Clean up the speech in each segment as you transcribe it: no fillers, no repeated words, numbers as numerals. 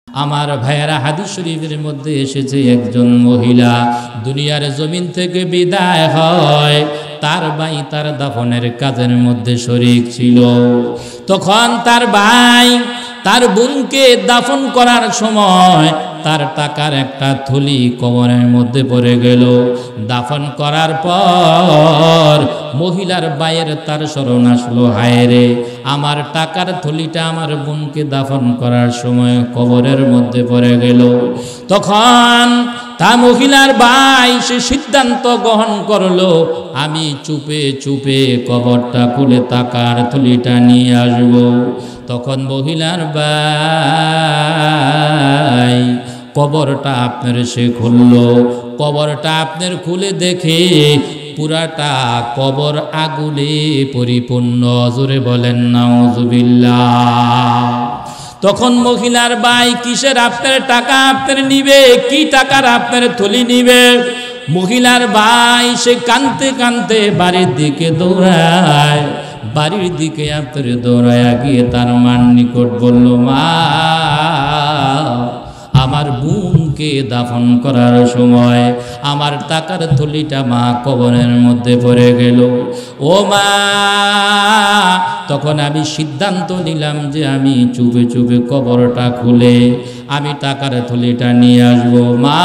আমার ভাইয়েরা, হাদিস শরীফের মধ্যে এসেছে একজন মহিলা দুনিয়ার জমিন থেকে বিদায় হয়, তার ভাই তার দাফনের কাজের মধ্যে শরীক ছিল। তখন তার ভাই তার বোনকে দাফন করার সময় তার টাকার একটা থলি কবরের মধ্যে পড়ে গেল। দাফন করার পর মহিলার ভাইয়ের তার স্মরণ আসলো, হায় রে, আমার টাকার থলিটা আমার বোনকে দাফন করার সময় কবরের মধ্যে পড়ে গেল। তখন তা মহিলার ভাই সে সিদ্ধান্ত গ্রহণ করলো, আমি চুপে চুপে কবরটা খুলে টাকার থলিটা নিয়ে আসব। তখন মহিলার ভাই কবরটা আপনার সে খুললো। কবরটা আপনার খুলে দেখে পুরাটা কবর আগুনে পরিপূর্ণ। জোরে বলেন নাউজুবিল্লাহ। তখন মহিলার ভাই কিসের আপনার টাকা আপনার নিবে, কি টাকার আপনার থলি নিবে? মহিলার ভাই সে কাঁদতে কাঁদতে বাড়ির দিকে দৌড়ায়। বাড়ির দিকে আপনার দৌড়ায় গিয়ে তার মার নিকট বলল, মা, আমার বোনকে দাফন করার সময় আমার টাকার থলিটা মা কবরের মধ্যে পড়ে গেল। ও মা, তখন আমি সিদ্ধান্ত নিলাম যে আমি চুপে চুপে কবরটা খুলে আমি টাকার থলিটা নিয়ে আসবো। মা,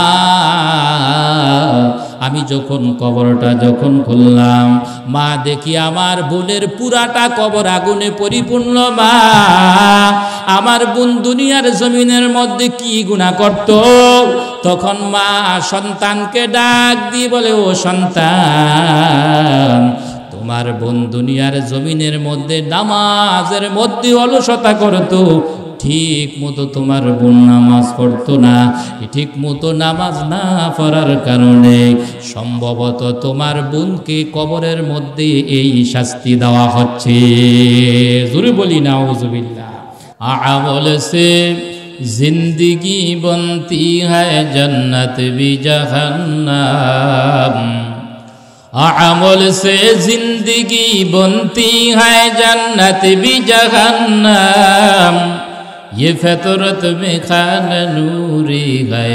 আমি যখন কবরটা খুললাম, মা দেখি আমার বোনের পুরাটা কবর আগুনে পরিপূর্ণ। মা, আমার বোন দুনিয়ার জমিনের মধ্যে কি গুনাহ করত? তখন মা সন্তানকে ডাক দিয়ে বলে, ও সন্তান, তোমার বোন দুনিয়ার জমিনের মধ্যে নামাজের মধ্যে অলসতা করত। ঠিক মতো তোমার বোন নামাজ পড়তো না। ঠিক মতো নামাজ না পড়ার কারণে সম্ভবত তোমার বোনকে কবরের মধ্যে এই শাস্তি দেওয়া হচ্ছে। জোরে বলি নাউজুবিল্লাহ। আমল সে জিন্দগি বনতি হ্যায় জন্নত ভি জাহান্নাম। আমল সে জিন্দগি বনতি হ্যায় জন্নত ভি জাহান্নাম। ये फितरत में खान नूरी है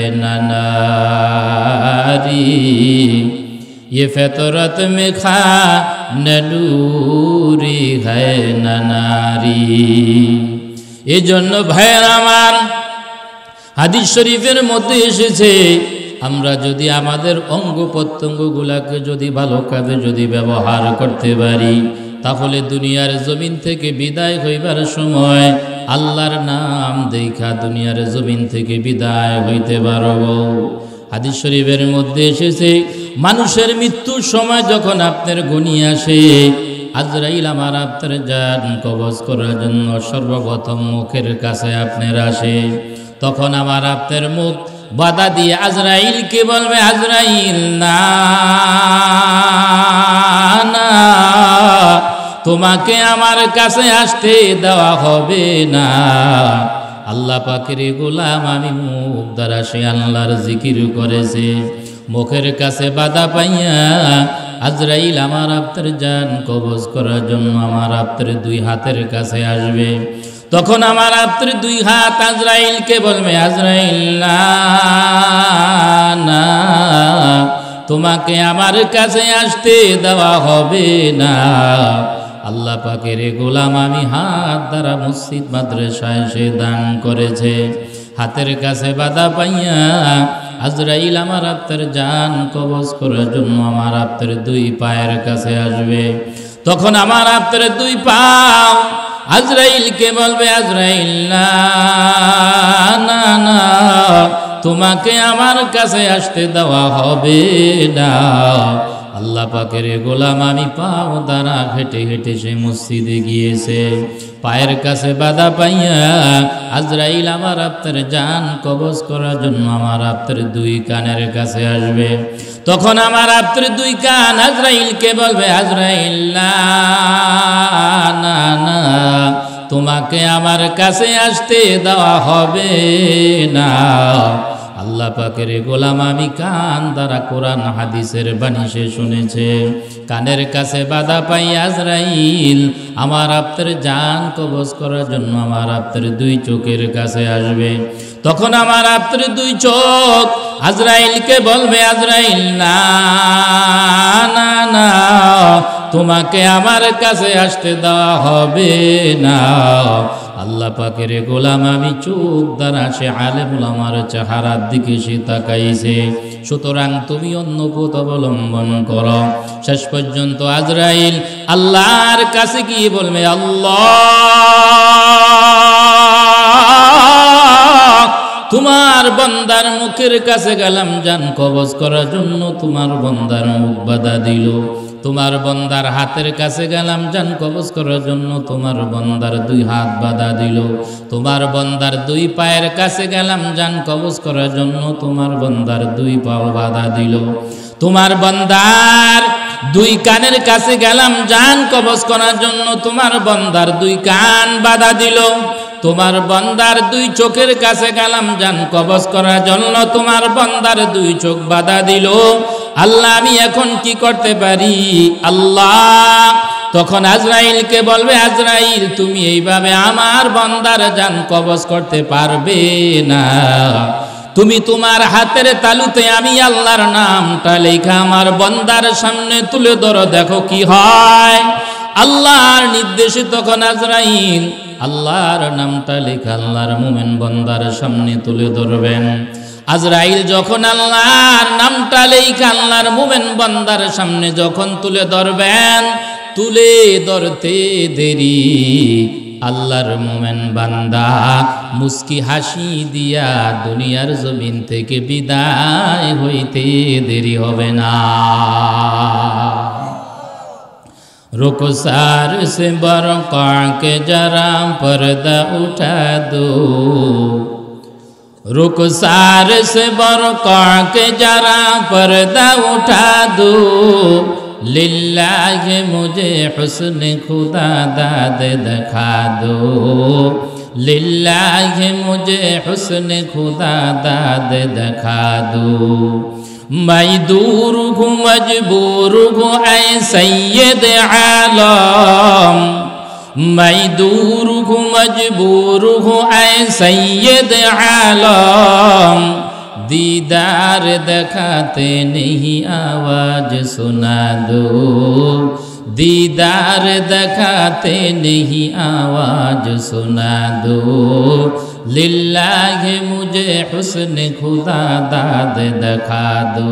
नारी। ये फितरत में खान नूरी है नारी। এই জন্য ভাইয়ের আমার, হাদিস শরীফের মধ্যে এসেছে, আমরা যদি আমাদের অঙ্গ প্রত্যঙ্গগুলাকে যদি ভালো কাজে যদি ব্যবহার করতে পারি, তাহলে দুনিয়ার জমিন থেকে বিদায় হইবার সময় আল্লাহর নাম দেখা দুনিয়ার জমিন থেকে বিদায় হইতে পারব। হাদিস শরীফের মধ্যে এসেছে, মানুষের মৃত্যুর সময় যখন আপনার গনি আসে, আজরাইল আমার আপনার জান কবজ করার জন্য সর্বপ্রথম মুখের কাছে আপনার আসে। তখন আমার আপনার মুখ বাধা দিয়ে আজরাইলকে বলবে, আজরাইল না, না, তোমাকে আমার কাছে আসতে দেওয়া হবে না। আল্লাহ পাকের গোলাম আমি মুখ দ্বারা সে আল্লাহর জিকির করেছে, মুখের কাছে বাধা পাইয়া আজরাইল আমার আপনার জান কবজ করার জন্য আমার আপনার দুই হাতের কাছে আসবে। তখন আমার আপনার দুই হাত আজরাইলকে বলবে, আজরাইল না, না, তোমাকে আমার কাছে আসতে দেওয়া হবে না। আল্লাহ পাকের গোলাম আমি হাত দ্বারা মসজিদ মাদ্রাসায় সে দান করেছে, হাতের কাছে বাধা পাইয়া আজরাইল আমার আপনার জান কবজ করার জন্য আমার আপনার দুই পায়ের কাছে আসবে। তখন আমার আপনার দুই পাও আজরাইলকে বলবে, আজরাইল না, না, না, তোমাকে আমার কাছে আসতে দেওয়া হবে না। আল্লাহ পাকের গোলাম আমি পাও দ্বারা হেঁটে হেঁটে সে মসজিদে গিয়েছে, পায়ের কাছে বাধা পাইয়া আজরাইল আমার আপনার জান কবজ করার জন্য আমার আপনার দুই কানের কাছে আসবে। তখন আমার আপনার দুই কান আজরাইলকে বলবে, আজরাইল না, না, না, তোমাকে আমার কাছে আসতে দেওয়া হবে না। আল্লাহ পাকের গোলাম আমি কান দ্বারা কোরআন হাদিসের বাণী সে শুনেছে, কানের কাছে বাধা পাই আজরাইল আমার আপনার জান কবজ করার জন্য আমার আপনার দুই চোখের কাছে আসবে। তখন আমার আপনার দুই চোখ আজরাইলকে বলবে, আজরাইল না না না, তোমাকে আমার কাছে আসতে দেওয়া হবে না। আল্লাহ পাকের গোলাম আমি চোখ দ্বারা সে আলেম ওলামার চেহারার দিকে সে তাকাইছে। সুতরাং তুমি অন্য পথ অবলম্বন করো। শেষ পর্যন্ত আজরাইল আল্লাহর কাছে গিয়ে বলবে, আল্লাহ তোমার বান্দার মুখের কাছে গেলাম জান কবজ করার জন্য, তোমার বান্দার মুখ বাধা দিল। তোমার বান্দার হাতের কাছে গেলাম জান কবজ করার জন্য, তোমার বান্দার দুই হাত বাধা দিল। তোমার বান্দার দুই পায়ের কাছে গেলাম জান কবজ করার জন্য, তোমার বান্দার দুই পাও বাধা দিল। তোমার বান্দার দুই কানের কাছে গেলাম জান কবজ করার জন্য, তোমার বান্দার দুই কান বাধা দিল। তোমার বান্দার দুই চোখের কাছে গেলাম জান কবজ করার জন্য, তোমার বান্দার দুই চোখ বাধা দিল। আল্লাহ আমি এখন কি করতে পারি? আল্লাহ তখন আজরাইলকে বলবে, আজরাইল তুমি এইভাবে আমার বান্দার জান কবজ করতে পারবে না। তুমি তোমার হাতের তালুতে আমি আল্লাহর নামটা লেখা আমার বান্দার সামনে তুলে ধরো, দেখো কি হয়। আল্লাহর নির্দেশে তখন আজরাইল আল্লাহর নামটা লেখা আল্লাহর মুমিন বান্দার সামনে তুলে ধরবেন। আজরাইল যখন আল্লাহর নামটা লেখা আল্লাহর মুমিন বান্দার সামনে যখন তুলে ধরবেন, তুলে ধরতে দেরি আল্লাহর মুমিন বান্দা মুস্কি হাসি দিয়া দুনিয়ার জমিন থেকে বিদায় হইতে দেরি হবে না। रुखसार से बरक़ा के जरा पर्दा उठा दो, रुखसार से बरक़ा के जरा पर्दा उठा दो, लिल्लाह मुझे हुस्न खुदा दाद दिखा दो, लिल्लाह मुझे हुस्न खुदा दाद दिखा दो। मैं दूर हूँ मजबूर हूँ ऐ सैयद आलम, मैं दूर हूँ मजबूर हूँ ऐ सैयद आलम, दीदार दिखाते नहीं आवाज सुना दो, दीदार दिखाते नहीं आवाज सुना दो, लिल्लाह मुझे हुस्न खुदा दाद दिखा दो,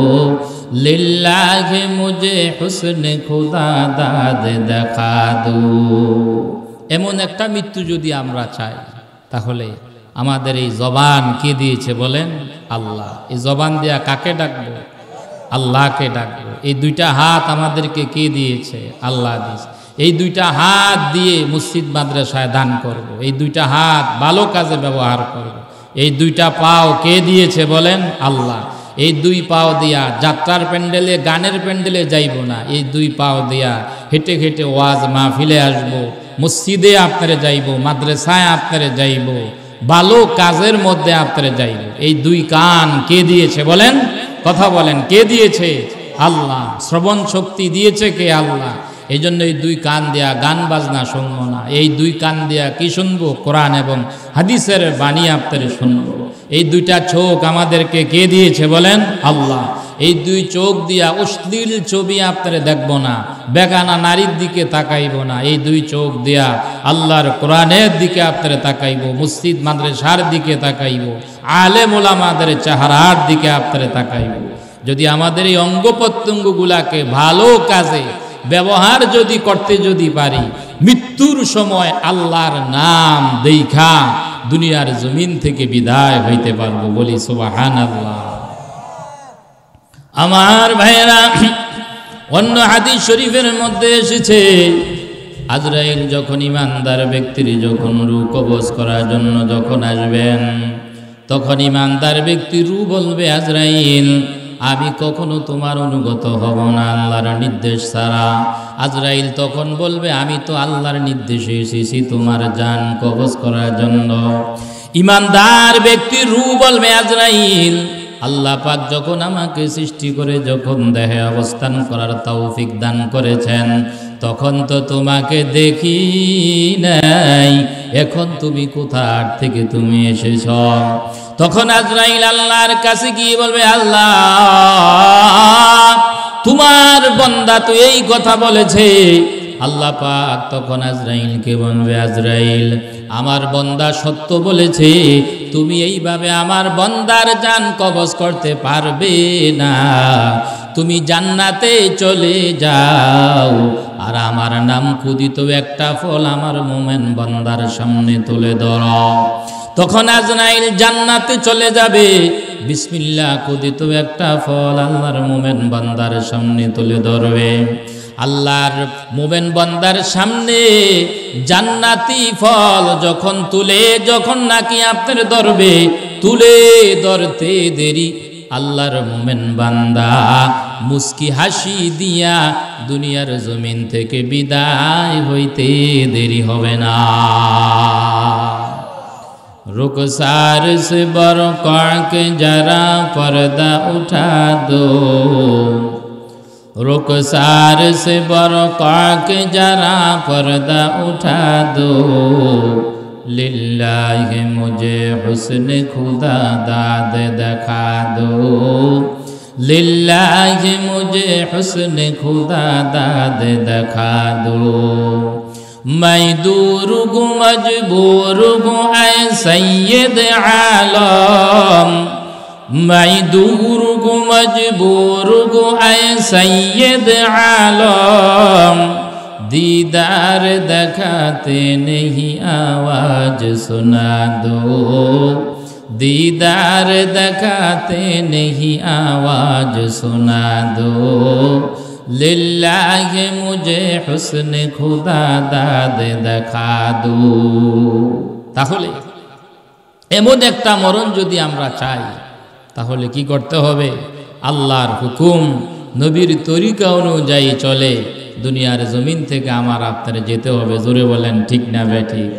लिल्लाह मुझे हुस्न खुदा दाद दिखा दो। এমন একটা মৃত্যু যদি আমরা চাই, তাহলে আমাদের এই জবান কে দিয়েছে বলেন? আল্লাহ। এই জবান দিয়া কাকে ডাকবো? আল্লাহকে ডাকবো। এই দুইটা হাত আমাদেরকে কে দিয়েছে? আল্লাহ দিয়েছে। এই দুইটা হাত দিয়ে মসজিদ মাদ্রাসায় দান করব, এই দুইটা হাত ভালো কাজে ব্যবহার করব। এই দুইটা পাও কে দিয়েছে বলেন? আল্লাহ। এই দুই পাও দিয়া যাত্রার প্যান্ডেলে গানের প্যান্ডেলে যাইব না, এই দুই পাও দিয়া হেঁটে হেঁটে ওয়াজ মাহফিলে আসব, মসজিদে আপনারে যাইব, মাদ্রাসায় আপনারে যাইব, ভালো কাজের মধ্যে আপনারে যাইব। এই দুই কান কে দিয়েছে বলেন? কথা বলেন, কে দিয়েছে? আল্লাহ। শ্রবণ শক্তি দিয়েছে কে? আল্লাহ। এই জন্য এই দুই কান দিয়া গান বাজনা শুনবো না, এই দুই কান দিয়া কি শুনবো? কোরআন এবং হাদিসের বাণী আপনারে শুনবো। এই দুইটা চোখ আমাদেরকে কে দিয়েছে বলেন? আল্লাহ। এই দুই চোখ দিয়া অশ্লীল ছবি আপনারে দেখবো না, বেগানা নারীর দিকে তাকাইব না। এই দুই চোখ দিয়া আল্লাহর কোরআনের দিকে আপনারে তাকাইব, মসজিদ মাদ্রাসার দিকে তাকাইব, আলেম ওলামাদের চেহারার দিকে আপনারে তাকাইব। যদি আমাদের এই অঙ্গ প্রত্যঙ্গগুলাকে ভালো কাজে ব্যবহার যদি করতে যদি পারি, মৃত্যুর সময় আল্লাহর নাম দেখা দুনিয়ার জমিন থেকে বিদায় হইতে পারবো। বলি সুবহানাল্লাহ। আমার ভাইরা, অন্য হাদিস শরীফের মধ্যে এসেছে, আজরাইল যখন ইমানদার ব্যক্তির যখন রূহ কবজ করার জন্য যখন আসবেন, তখন ইমানদার ব্যক্তি রূহ বলবে, আজরাইল আমি কখনো তোমার অনুগত হব না আল্লাহর নির্দেশ ছাড়া। আজরাইল তখন বলবে, আমি তো আল্লাহর নির্দেশে এসেছি তোমার জান কবজ করার জন্য। ইমানদার ব্যক্তির রূহ বলবে আজরাইল, আল্লাহ পাক যখন আমাকে সৃষ্টি করে যখন দেহে অবস্থান করার তৌফিক দান করেছেন, তখন তো তোমাকে দেখি নাই, এখন তুমি কোথা থেকে তুমি এসেছ? তখন আজরাইল আল্লাহর কাছে গিয়ে বলবে, আল্লাহ তোমার বান্দা তো এই কথা বলেছে। আল্লাহ পাক তখন আজরাইলকে বলবে, আজরাইল আমার বান্দা সত্য বলেছে, তুমি এইভাবে আমার বান্দার জান কবজ করতে পারবে না, তুমি জান্নাতে চলে যাও, আর আমার নাম খুদিত একটা ফল আমার মোমেন বান্দার সামনে তুলে ধরো। তখন আজরাইল জান্নাতে চলে যাবে, বিসমিল্লাহ খুদিত একটা ফল আল্লাহর মোমেন বান্দার সামনে তুলে ধরবে। আল্লাহর মোমেন বান্দার সামনে জান্নাতি ফল যখন যখন নাকি আপনার ধরবে, তুলে ধরতে দেরি আল্লাহর মোমেন বান্দা মুস্কি হাসি দিয়া দুনিয়ার জমিন থেকে বিদায় হইতে দেরি হবে না। रुखसार से बरक़ा के जरा पर्दा उठा दो, रुखसार से बरक़ा के जरा पर्दा उठा दो, लिल्लाहि मुझे हुस्न खुदा दाद दिखा दो, लिल्लाहि मुझे हुस्न खुदा दाद दिखा दो। मैं दूर गो मजबूर गो ऐ सैयद आलम, मैं दूर गो मजबूर गो ऐ सैयद आलम, दीदार दिखाते नहीं आवाज सुना दो, दीदार दिखाते नहीं आवाज सुना दो, लिल्लाहि मुझे हुस्न खुदा दाद दिखा दो। তাহলে এমন একটা মরণ যদি আমরা চাই, তাহলে কি করতে হবে? আল্লাহর হুকুম নবীর তরিকা অনুযায়ী চলে দুনিয়ার জমিন থেকে আমার আপনার যেতে হবে। জোরে বলেন ঠিক না বেঠিক?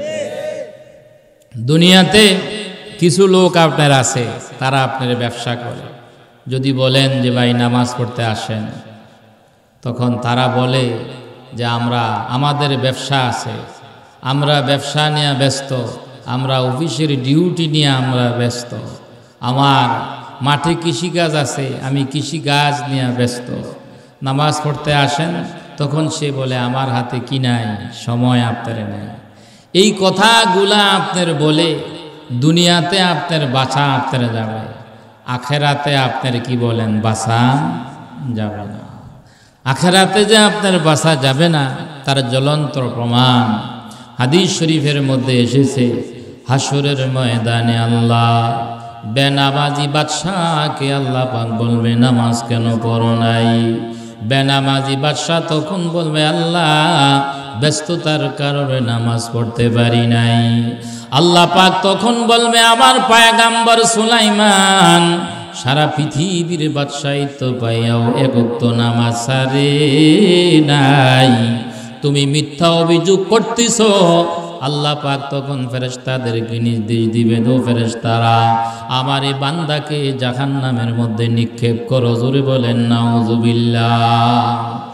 দুনিয়াতে কিছু লোক আপনার আছে, তারা আপনার ব্যবসা করে। যদি বলেন যে ভাই নামাজ পড়তে আসেন, তখন তারা বলে যে আমাদের ব্যবসা আছে, আমরা ব্যবসা নিয়ে ব্যস্ত, আমরা অফিসের ডিউটি নিয়ে আমরা ব্যস্ত, আমার মাঠে কৃষিকাজ আছে, আমি কৃষিকাজ নিয়ে ব্যস্ত। নামাজ পড়তে আসেন, তখন সে বলে আমার হাতে কি নাই, সময় আপনার নেই। এই কথাগুলা আপনার বলে দুনিয়াতে আপনার বাঁচা আপনার যাবে, আখেরাতে আপনার কি বলেন বাঁচা যাবে না। আখেরাতে যে আপনার বাঁচা যাবে না তার জ্বলন্ত প্রমাণ হাদিস শরীফের মধ্যে এসেছে। হাসরের ময়দানে আল্লাহ বেনামাজি বাদশাহকে আল্লাহ পাক বলবে নামাজ কেন পড়ো নাই? বেনামাজি বাদশাহ তখন বলবে আল্লাহ ব্যস্ততার কারণে নামাজ পড়তে পারি নাই। আল্লাহ পাক তখন বলবে আমার পয়গম্বর সুলাইমান সারা পৃথিবীর বাদশাহিত্ব পাইয়াও এক ওয়াক্ত নামাজ সারে নাই, তুমি মিথ্যা অভিযোগ করতেছ। আল্লাহ পাক তখন ফেরেশতাদেরকে নির্দেশ দিবেন, ও ফেরেশতারা আমার এই বান্দাকে জাহান্নামের মধ্যে নিক্ষেপ করো। জোরে বলেন নাউজুবিল্লাহ।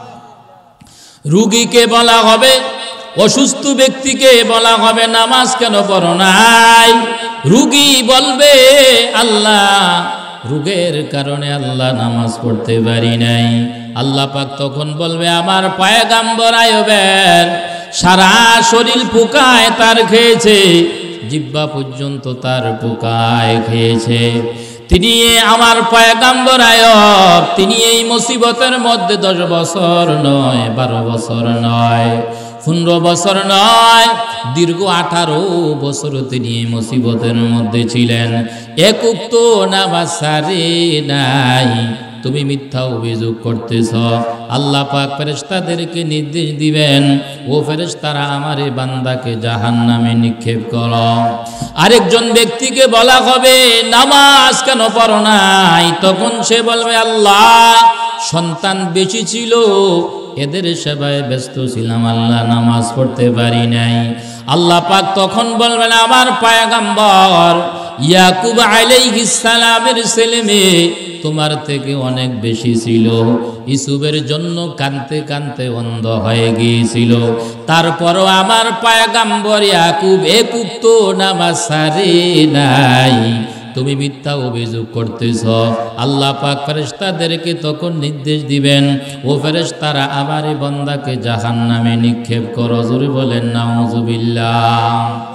রোগীকে বলা হবে, অসুস্থ ব্যক্তিকে বলা হবে নামাজ কেন পড়ো নাই? রোগী বলবে আল্লাহ রোগের কারণে আল্লাহ নামাজ পড়তে পারি নাই। আল্লাহ পাক তখন বলবে আমার পয়গম্বর আইয়ুবের সারা শরীর পোকায় তার খেয়েছে, জিহ্বা পর্যন্ত তার পোকায় খেয়েছে। তিনি আমার পয়গম্বর আইয়ুব, তিনি এই মুসিবতের মধ্যে 10 বছর নয়, 12 বছর নয়, 15 বছর নয়, দীর্ঘ 18 বছর তিনি এই মুসিবতের মধ্যে ছিলেন। এক ওয়াক্ত নামাজ সারে নাই, তুমি মিথ্যা অভিযোগ করতেছ। আল্লাহ পাক ফেরেশতাদেরকে নির্দেশ দিবেন, ও ফেরেশতারা আমার এই বান্দাকে জাহান্নামে নিক্ষেপ করো। আরেকজন ব্যক্তিকে বলা হবে নামাজ কেন পড়ো নাই? তখন সে বলবে আল্লাহ সন্তান বেশি ছিল, এদের সেবায় ব্যস্ত ছিলাম, আল্লাহ নামাজ পড়তে পারি নাই। আল্লাহ পাক তখন বলবেন আমার পয়গম্বর ইয়াকুব আলাইহিস সালামের ছেলে মেয়ে তোমার থেকে অনেক বেশি ছিল, ইউসুফের জন্য কাঁদতে কাঁদতে অন্ধ হয়ে গিয়েছিল, তারপরও আমার পয়গম্বর ইয়াকুব একুব তো নামাজ ছাড়ে নাই, তুমি মিথ্যা অভিযোগ করতেছ। আল্লাহ পাক ফেরেশতাদেরকে তখন নির্দেশ দিবেন, ও ফেরেশতারা আমার এই বান্দাকে জাহান্নামে নিক্ষেপ করো। জোরে বলেন নাউজুবিল্লাহ।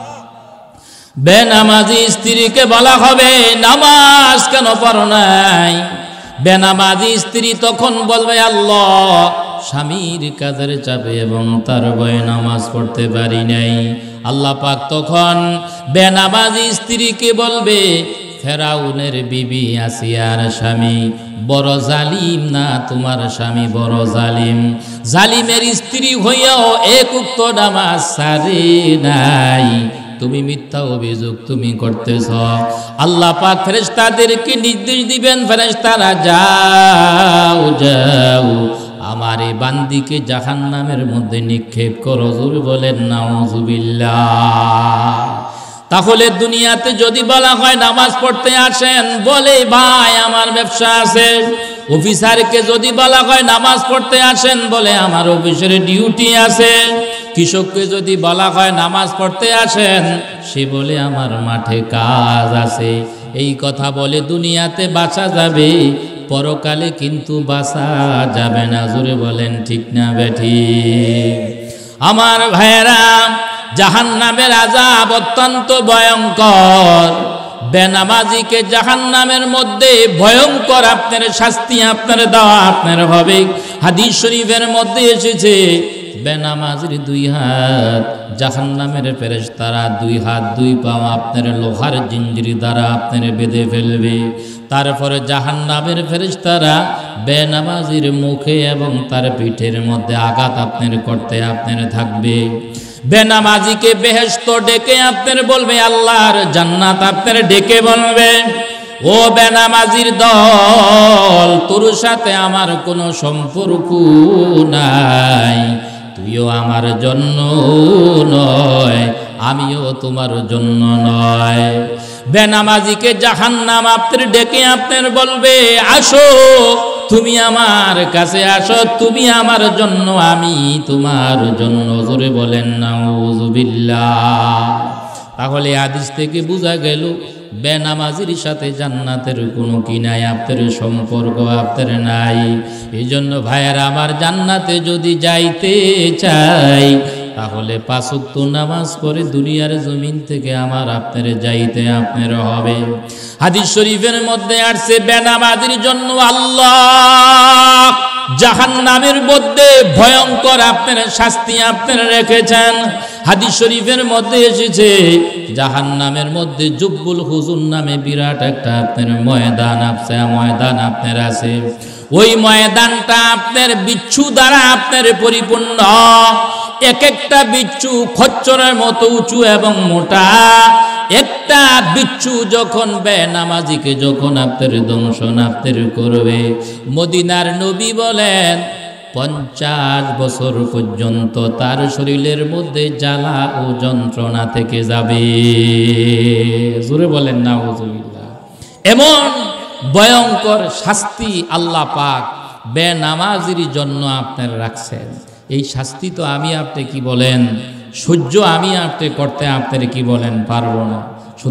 বেনামাজি স্ত্রীকে বলা হবে নামাজ কেন পড়ো নাই? বেনামাজি স্ত্রী তখন বলবে আল্লাহ স্বামীর কাজের চাপে এবং তার ভয়ে নামাজ পড়তে পারি নাই। আল্লাহ পাক তখন বেনামাজি স্ত্রীকে বলবে ফেরাউনের বিবি আসিয়ার স্বামী বড় জালিম না, তোমার স্বামী বড় জালিম, জালিমের স্ত্রী হইয়াও এক উক্ত নামাজ ছাড়ে নাই, তুমি মিথ্যা অভিযোগ তুমি করতেছ। আল্লাহ পাক ফেরেশতাদেরকে নির্দেশ দিবেন, ফেরেশতারা যাও যাও আমার এই বান্দিকে জাহান্নামের মধ্যে নিক্ষেপ করো। জোরে বলেন নাউজুবিল্লাহ। তাহলে দুনিয়াতে যদি বলা হয় নামাজ পড়তে আসেন, বলে ভাই আমার ব্যবসা আছে। অফিসারকে যদি বলা হয় নামাজ পড়তে আসেন, বলে আমার অফিসের ডিউটি আছে। কৃষককে যদি বলা হয় নামাজ পড়তে আসেন, সে বলে আমার মাঠে কাজ আছে। এই কথা বলে দুনিয়াতে বাঁচা যাবে, পরকালে কিন্তু বাঁচা যাবে না। জোরে বলেন ঠিক না বেঠিক? আমার ভাইয়েরা, জাহান্নামের আযাব অত্যন্ত ভয়ঙ্কর। বেনামাজিকে জাহান্নামের মধ্যে ভয়ঙ্কর আপনার শাস্তি আপনার দেওয়া আপনার হবে। হাদিস শরীফের মধ্যে এসেছে বেনামাজির দুই হাত জাহান্নামের ফেরেশতারা দুই হাত দুই পা আপনার লোহার জিঞ্জির দ্বারা আপনার বেঁধে ফেলবে। তারপরে জাহান্নামের ফেরেশতারা বেনামাজির মুখে এবং তার পিঠের মধ্যে আঘাত আপনার করতে আপনার থাকবে। বেনামাজিকে বেহেশত ডেকে আপনার বলবে, আল্লাহর জান্নাত আপনার ডেকে বলবে, ও বেনামাজির দল, তোর সাথে আমার কোনো সম্পর্ক নাই, তুইও আমার জন্য নয়, আমিও তোমার জন্য নয়। বেনামাজিকে জাহান্নাম আপনার ডেকে আপনার বলবে, আসো তুমি আমার কাছে আসো, তুমি আমার জন্য আমি তোমার জন্য। জোরে বলেন নাউজুবিল্লাহ। তাহলে হাদিস থেকে বোঝা গেল বেনামাজির সাথে জান্নাতের কোনো কি নাই, আপনার সম্পর্ক আপনার নাই। এই জন্য ভাইয়েরা আমার, জান্নাতে যদি যাইতে চাই তাহলে 5 ওয়াক্ত নামাজ পড়ে দুনিয়ার জমিন থেকে আমার আপনার যাইতে আপনার হবে। হাদিস শরীফের মধ্যে আসছে বেনামাজির জন্য আল্লাহ জাহান্নামের মধ্যে ভয়ঙ্কর আপনার শাস্তি আপনার রেখেছেন। হাদিস শরীফের মধ্যে এসেছে জাহান্নামের মধ্যে জুব্বুল হুজুর নামে বিরাট একটা আপনার ময়দান আপনার আছে। ওই ময়দানটা আপনার বিচ্ছু দ্বারা আপনার পরিপূর্ণ। এক একটা বিচ্ছু খচ্চরের মতো উঁচু এবং মোটা। একটা বিচ্ছু যখন বেনামাজিকে যখন আপনার দংশন আপনার করবে, মদিনার নবী বলেন 50 বছর পর্যন্ত তার শরীরের মধ্যে জ্বালা ও যন্ত্রণা থেকে যাবে। জোরে বলেন নাউজুবিল্লাহ। এমন ভয়ঙ্কর শাস্তি আল্লাহ পাক বেনামাজির জন্য আপনার রাখছেন। এই শাস্তি তো আমি আপনি কি বলেন সহ্য আমি আপনি করতে আপনার কি বলেন পারবো না।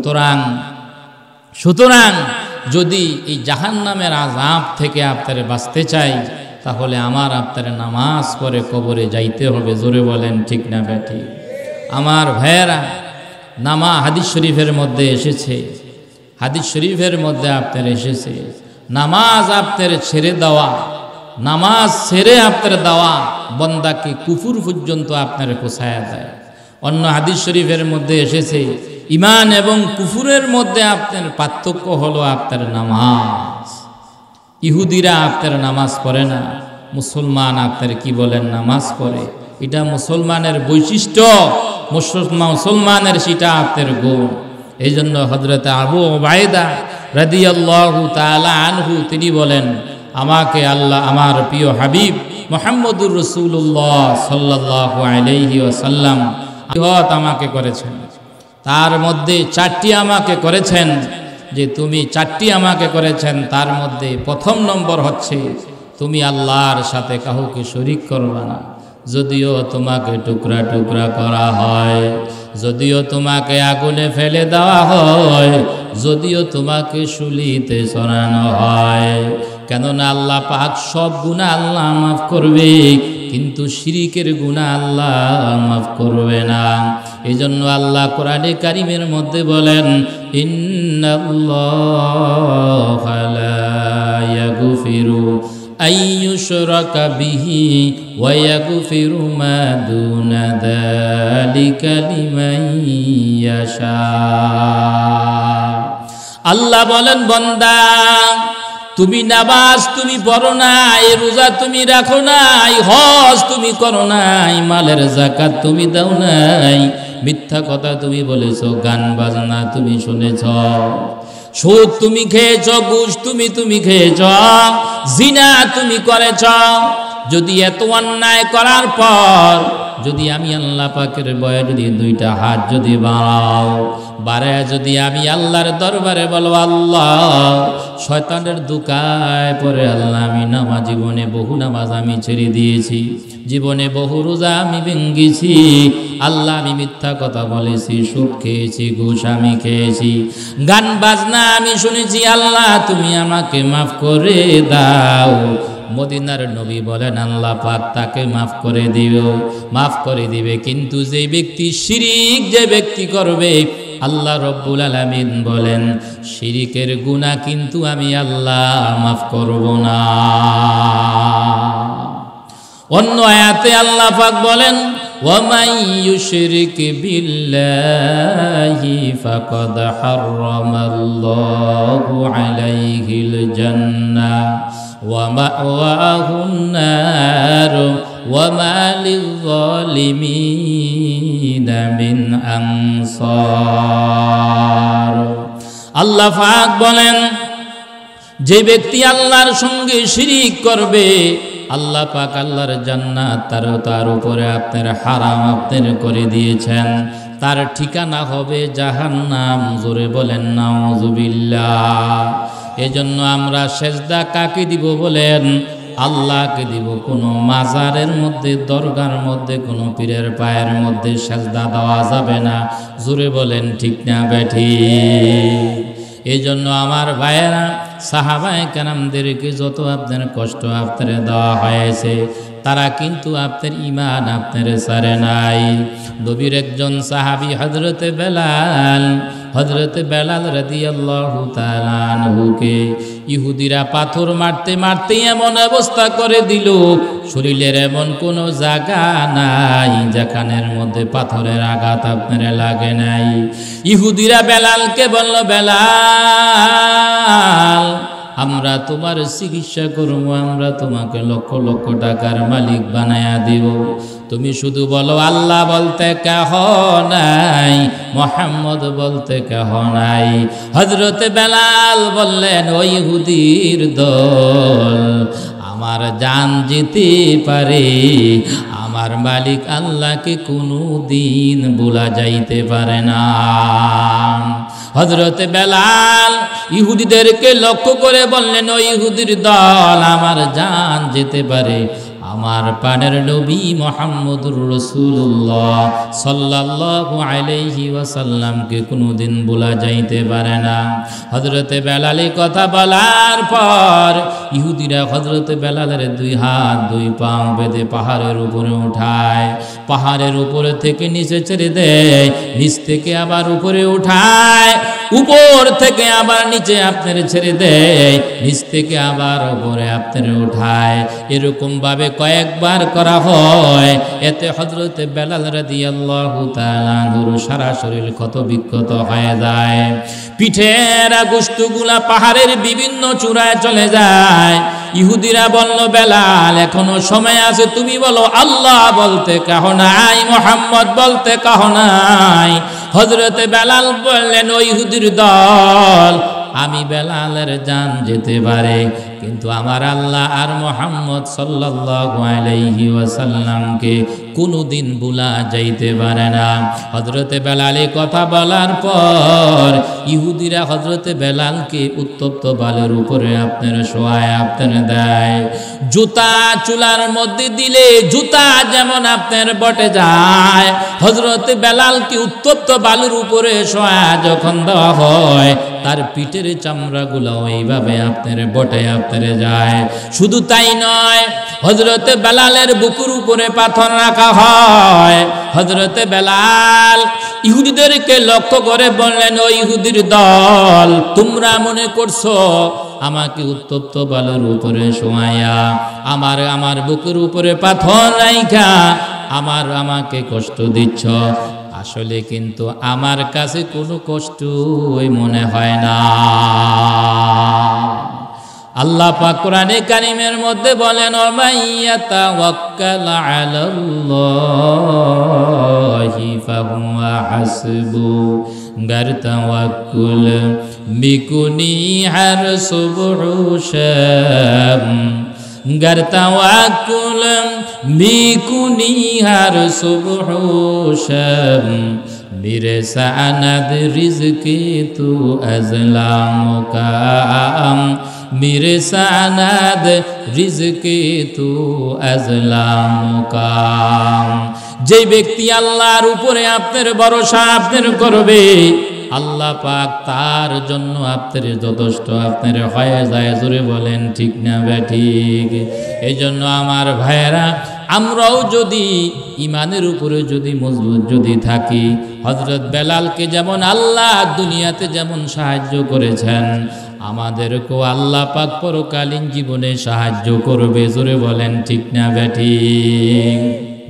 সুতরাং যদি এই জাহান্নামের আযাব থেকে আপনার বাঁচতে চাই, তাহলে আমার আপনার নামাজ পড়ে কবরে যাইতে হবে। জোরে বলেন ঠিক না বেঠিক? আমার ভাইয়েরা, হাদিস শরীফের মধ্যে এসেছে, হাদিস শরীফের মধ্যে আপনার এসেছে নামাজ আপনার ছেড়ে দেওয়া, নামাজ ছেড়ে আপনার দেওয়া বন্দাকে কুফুর পর্যন্ত আপনার পৌঁছায়া দেয়। অন্য হাদিস শরীফের মধ্যে এসেছে ঈমান এবং কুফুরের মধ্যে আপনার পার্থক্য হলো আপনার নামাজ। ইহুদিরা আপনার নামাজ পড়ে না, মুসলমান আপনার কি বলেন নামাজ পড়ে। এটা মুসলমানের বৈশিষ্ট্য, মুসলমানের সেটা আপনার গুণ। এই জন্য হযরত আবু উবাইদা রাদিয়াল্লাহু তাআলা আনহু তিনি বলেন, আমাকে আল্লাহ আমার প্রিয় হাবিব মুহাম্মদুর রাসূলুল্লাহ সাল্লাল্লাহু আলাইহি ওয়াসাল্লাম আমাকে করেছেন, তার মধ্যে 4টি আমাকে করেছেন, যে তুমি 4টি আমাকে করেছেন, তার মধ্যে প্রথম নম্বর হচ্ছে তুমি আল্লাহর সাথে কাউকে শরীক করবে না। যদিও তোমাকে টুকরা টুকরা করা হয়, যদিও তোমাকে আগুনে ফেলে দেওয়া হয়, যদিও তোমাকে শুলিতে চড়ানো হয়, কেননা আল্লাহ পাক সব গুনাহ আল্লাহ মাফ করবে, কিন্তু শিরিকের গুনাহ আল্লাহ মাফ করবে না। এজন্য আল্লাহ কোরআনে কারিমের মধ্যে বলেন, ইন্নাল্লাহা লা ইয়াগফিরু আইয়ুশরাকা বিহি ওয়া ইয়াগফিরু মা দুনা যালিকা লিমান ইয়াশা। আল্লাহ বলেন, বান্দা তুমি নামাজ তুমি পড়ো নাই, রোজা তুমি রাখো নাই, হজ তুমি করো নাই, মালের যাকাত তুমি দাও নাই, মিথ্যা কথা তুমি বলেছো, গান বাজনা তুমি শুনেছ, সুদ তুমি খেয়েছ, ঘুষ তুমি খেয়েছ, জিনা তুমি করেছ। যদি এত অন্যায় করার পর যদি আমি আল্লাহ পাকের ভয়ে যদি 2টা হাত যদি বাড়ায় যদি আমি আল্লাহর দরবারে বলো, আল্লাহ শয়তানের দুকায় পরে আল্লাহ আমি নামাজ, জীবনে বহু নামাজ আমি ছেড়ে দিয়েছি, জীবনে বহু রোজা আমি ভেঙ্গেছি, আল্লাহ আমি মিথ্যা কথা বলেছি, সুদ খেয়েছি, ঘুষ আমি খেয়েছি, গান বাজনা আমি শুনেছি, আল্লাহ তুমি আমাকে মাফ করে দাও। মদিনার নবী বলেন, আল্লাহ পাক তাকে মাফ করে দিবে, কিন্তু যে ব্যক্তি শিরিক যে ব্যক্তি করবে, আল্লাহ রব্বুল আলামিন বলেন শিরিকের গুনাহ কিন্তু আমি আল্লাহ মাফ করব না। অন্য আয়াতে আল্লাহ পাক বলেন, ওয়ামান ইউশরিক বিল্লাহি ফাকাদ হারামাল্লাহু আলাইহিল জান্নাহ ওয়া মাওয়াহুন নার ওয়া মা লিয-যালিমিনা মিন আনসার। আল্লাহ পাক বলেন, যে ব্যক্তি আল্লাহর সঙ্গে শিরিক করবে, আল্লাহ পাক আল্লাহর জান্নাত তার উপরে আপনার হারাম আপনার করে দিয়েছেন, তার ঠিকানা হবে জাহান্নাম। জোরে বলেন নাউযুবিল্লাহ। এজন্য আমরা সেজদা কাকে দিব বলেন? আল্লাহকে দিব। কোনো মাজারের মধ্যে, দরগার মধ্যে, কোনো পীরের পায়ের মধ্যে সেজদা দেওয়া যাবে না। জোরে বলেন ঠিক না বেঠিক? এই জন্য আমার ভাইয়েরা, সাহাবায়ে কেরামদেরকে যত আপনার কষ্ট আপনার দেওয়া হয়েছে, তারা কিন্তু আপনার ঈমান আপনার ছাড়ে নাই। নবীর একজন সাহাবী হযরতে বেলাল রাদিয়াল্লাহু তাআলা আনহুকে ইহুদিরা পাথর মারতে মারতে এমন অবস্থা করে দিল, শরীরের এমন কোনো জায়গা নাই যেখানের মধ্যে পাথরের আঘাত আপনার লাগে নাই। ইহুদিরা বেলালকে বলল, বেলাল আমরা তোমার চিকিৎসা করব, আমরা তোমাকে লক্ষ লক্ষ টাকার মালিক বানায়া দিব, তুমি শুধু বলো আল্লাহ বলতে কেহ নাই, মুহাম্মদ বলতে কেহ নাই। হযরতে বেলাল বললেন, ওই ইহুদির দল, আমার জান যেতে পারে, আমার মালিক আল্লাহকে কোনো দিন ভোলা যাইতে পারে না। হযরতে বেলাল ইহুদিদেরকে লক্ষ্য করে বললেন, ও ইহুদির দল, আমার জান যেতে পারে, আমার প্রাণের নবী মুহাম্মদুর রাসূলুল্লাহ সাল্লাল্লাহু আলাইহি ওয়াসাল্লামকে কোনোদিন ভোলা যাইতে পারে না। হযরতে বেলালের কথা বলার পর ইহুদিরা হযরতে বেলালের 2 হাত 2 পা বেঁধে পাহাড়ের উপরে উঠায়, পাহাড়ের উপরে থেকে নিচে ছেড়ে দেয়, নিচ থেকে আবার উপরে উঠায়, উপর থেকে আবার নিচে আপনার ছেড়ে দেয়, নিচ থেকে আবার উপরে আপনার উঠায়। এরকম ভাবে কয়েকবার করা হয়। এতে হযরতে বেলাল রাদিয়াল্লাহু তাআলা আনহুর সারা শরীর ক্ষত বিক্ষত হয়ে যায়, পিঠের গোশতগুলা পাহাড়ের বিভিন্ন চূড়ায় চলে যায়। ইহুদিরা বলল, বেলাল এখনো সময় আছে, তুমি বলো আল্লাহ বলতে কেহ নাই, মুহাম্মদ বলতে কেহ নাই। হযরতে বেলাল বললেন, ও ইহুদির দল, আমি বেলালের জান যেতে পারে, কিন্তু আমার আল্লাহ আর মুহাম্মদ সাল্লাল্লাহু আলাইহি ওয়াসাল্লামকে কোনোদিন ভুলা যাইতে পারে না। হযরতে বেলালে কথা বলার পর ইহুদিরা হযরতে বেলালকে উত্তপ্ত বালুর উপরে আপনার শোয়ায় আপনার দেয়। জুতা চুলার মধ্যে দিলে জুতা যেমন আপনার বটে যায়, হযরতে বেলালকে উত্তপ্ত বালুর উপরে শোয়া যখন দেওয়া হয় তার পিঠের চামড়াগুলো এইভাবে আপনার বটে আপনার যায়। শুধু তাই নয়, হযরতে বেলালের বুকের উপরে পাথর রাখা হয়। হযরতে বেলাল ইহুদিদেরকে লক্ষ্য করে বললেন, ও ইহুদির দল, তোমরা মনে করছো আমাকে উত্তপ্ত বালুর উপরে শোয়াইয়া আমার বুকের উপরে পাথর রাইখা আমাকে কষ্ট দিচ্ছ। আসলে কিন্তু আমার কাছে কোনো কষ্টই মনে হয় না। আল্লাহ পাক কোরআনে কারীমের মধ্যে বলেন, ওয়ামাইয়াতাওয়াক্কাল আলাল্লাহি ফাহুয়া হাসবু গার তাওয়াক্কুল বিকুনি হার সুবহুশাম गर तवक्कुल बिकुनी हर सुबह शब मेरे सनद रिज़्क़े तू अज़ला मुकाम मेरे सनद रिज़्क़े तू अज़ला मुकाम। যে ব্যক্তি আল্লাহর উপরে আপনার ভরসা আপনার করবে, আল্লাহ পাক তার জন্য আপনার যথেষ্ট আপনার হয়ে যায়। জোরে বলেন ঠিক না ঠিক? এই জন্য আমার ভাইয়েরা, আমরাও যদি ইমানের উপরে যদি মজবুত যদি থাকি, হযরত বেলালকে যেমন আল্লাহ দুনিয়াতে যেমন সাহায্য করেছেন, আমাদেরকেও আল্লাহ পাক পরকালীন জীবনে সাহায্য করবে। জোরে বলেন ঠিক না ঠিক?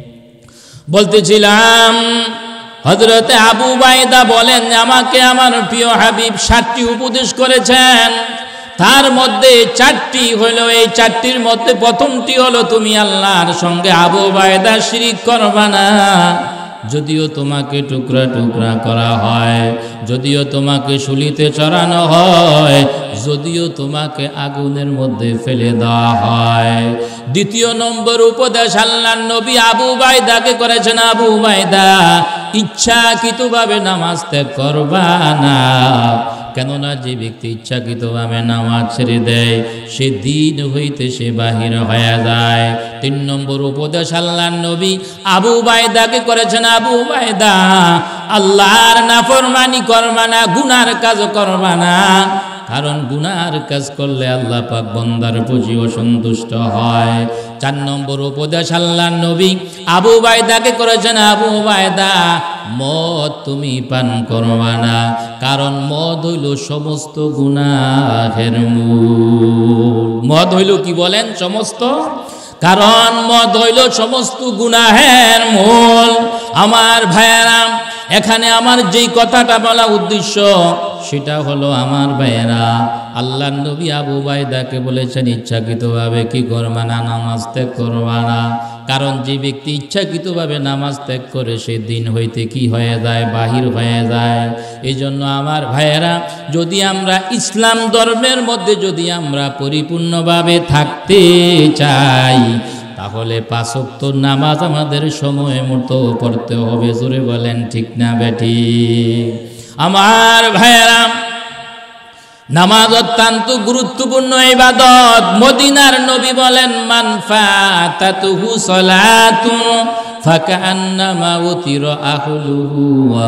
বলতেছিলাম হযরতে আবু উবাইদা বলেন, আমাকে আমার প্রিয় হাবিব 7টি উপদেশ করেছেন, তার মধ্যে 4টি হলো, এই 4টির মধ্যে প্রথমটি হলো তুমি আল্লাহর সঙ্গে আবু উবাইদা শিরিক করবা না। যদিও তোমাকে টুকরা টুকরা করা হয়, যদিও তোমাকে শুলিতে চড়ানো হয়, যদিও তোমাকে আগুনের মধ্যে ফেলে দেওয়া হয়। দ্বিতীয় নম্বর উপদেশ আল্লাহর নবী আবু উবাইদাকে করেছেন, আবু উবাইদা ইচ্ছাকৃতভাবে নামাজ ত্যাগ করবা না। কেননা যে ব্যক্তি ইচ্ছাকৃতভাবে নামাজ ছেড়ে দেয় সে দিন হইতে সে বাহির হয়ে যায়। 3 নম্বর উপদেশ আল্লাহর নবী আবু উবাইদাকে করেছেন, আবু উবাইদা আল্লাহর নাফরমানি করবা না, গুনার কাজ করবা না। কারণ গুনার কাজ করলে আল্লাহ পাক বান্দার প্রতি অসন্তুষ্ট হয়। 4 নম্বর উপদেশ আল্লাহর নবী আবু উবাইদাকে করেছেন, আবু উবাইদা মদ তুমি পান করবা না। কারণ মদ হইল সমস্ত গুনাহের মূল। মদ হইল কি বলেন? সমস্ত। কারণ মদ হইল সমস্ত গুনাহের মূল। আমার ভাইয়েরা, এখানে আমার যেই কথাটা বলা উদ্দেশ্য সেটা হলো, আমার ভাইয়েরা, আল্লাহর নবী আবু উবাইদাকে বলেছেন ইচ্ছাকৃতভাবে কি করবা না, নামাজ ত্যাগ করবা না। কারণ যে ব্যক্তি ইচ্ছাকৃতভাবে নামাজ ত্যাগ করে সে দিন হইতে কি হয়ে যায়? বাহির হয়ে যায়। এই জন্য আমার ভাইয়েরা, যদি আমরা ইসলাম ধর্মের মধ্যে যদি আমরা পরিপূর্ণভাবে থাকতে চাই, তাহলে 5 ওয়াক্ত নামাজ আমাদের সময় মতো পড়তে হবে। জোরে বলেন ঠিক না বেঠিক? আমার ভাইয়েরা, নামাজ অত্যন্ত গুরুত্বপূর্ণ ইবাদত। মদিনার নবী বলেন, মান ফাতাতুহু সালাতুন ফাকান্নামা উতিরা আহলুহু ওয়া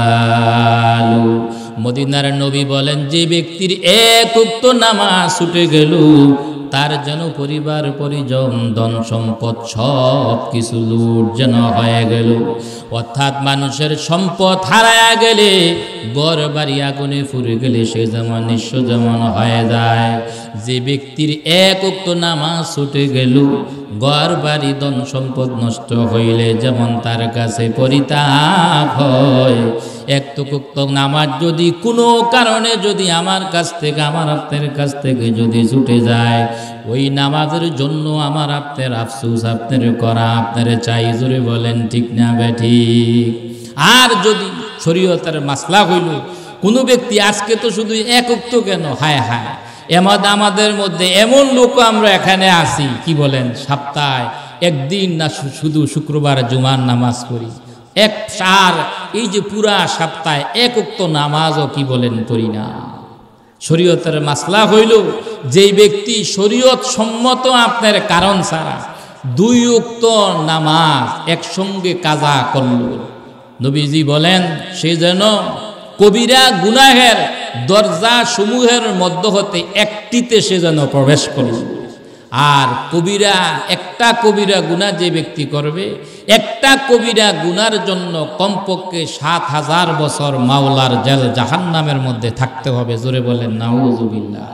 মালু। মদিনার নবী বলেন, যে ব্যক্তির 1 ওয়াক্ত নামাজ ছুটে গেল তার যেন পরিবার পরিজন ধন সম্পদ সব কিছু লুট যেন হয়ে গেল। অর্থাৎ মানুষের সম্পদ হারায়া গেলে, ঘর বাড়ি আগুনে পুড়ে গেলে সে যেমন নিঃস্ব যেমন হয়ে যায়, যে ব্যক্তির 1 ওয়াক্ত নামাজ ছুটে গেল, ঘর বাড়ি ধন সম্পদ নষ্ট হইলে যেমন তার কাছে পরিত্যাগ হয়, 1 ওয়াক্ত নামাজ যদি কোনো কারণে যদি আমার কাছ থেকে, আমার আপনার কাছ থেকে যদি ছুটে যায়, ওই নামাজের জন্য আমার আপনার আফসোস আপনার করা আপনার চাই। জোরে বলেন ঠিক না বেঠিক? আর যদি শরীয়তের মাসলা হইল, কোনো ব্যক্তি আজকে তো শুধু 1 ওয়াক্ত কেন, হায় হায় আমাদের মধ্যে এমন লোক আমরা এখানে আছি, কি বলেন, সপ্তাহে একদিন না শুধু শুক্রবার জুমার নামাজ পড়ি, এই যে পুরা সপ্তাহে এক উক্ত নামাজও কি বলেন পড়ি না। শরীয়তের মাসলা হইল যেই ব্যক্তি শরীয়ত সম্মত আপনার কারণ ছাড়া 2 উক্ত নামাজ একসঙ্গে কাজা করল, নবীজি বলেন সে যেন কবিরা গুনাহের দরজা সমূহের মধ্য হতে একটিতে সে যেন প্রবেশ করল। আর একটা কবিরা গুনাহ যে ব্যক্তি করবে, একটা কবিরা গুনার জন্য কমপক্ষে 7000 বছর মাওলার জেল জাহান্নামের মধ্যে থাকতে হবে। জোরে বলেন নাউযুবিল্লাহ।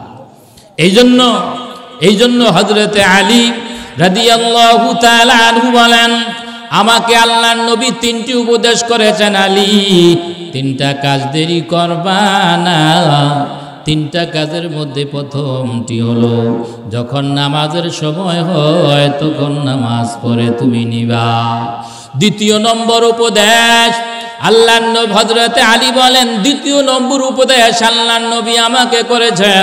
এই জন্য হযরতে আলী রাদিয়াল্লাহু তাআলা আনহু বলেন, আমাকে আল্লাহর নবী 3টি উপদেশ করেছেন, আলী 3টা কাজ দেরি করবা না। 3টা কাজের মধ্যে প্রথমটি হলো যখন নামাজের সময় হয় তখন নামাজ পড়ে তুমি নিবা। 2 নম্বর উপদেশ আল্লাহর নবী হযরতে আলী বলেন, 2 নম্বর উপদেশ আল্লাহর নবী আমাকে করেছেন,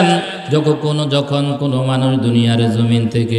যখন কোনো মানুষ দুনিয়ার জমিন থেকে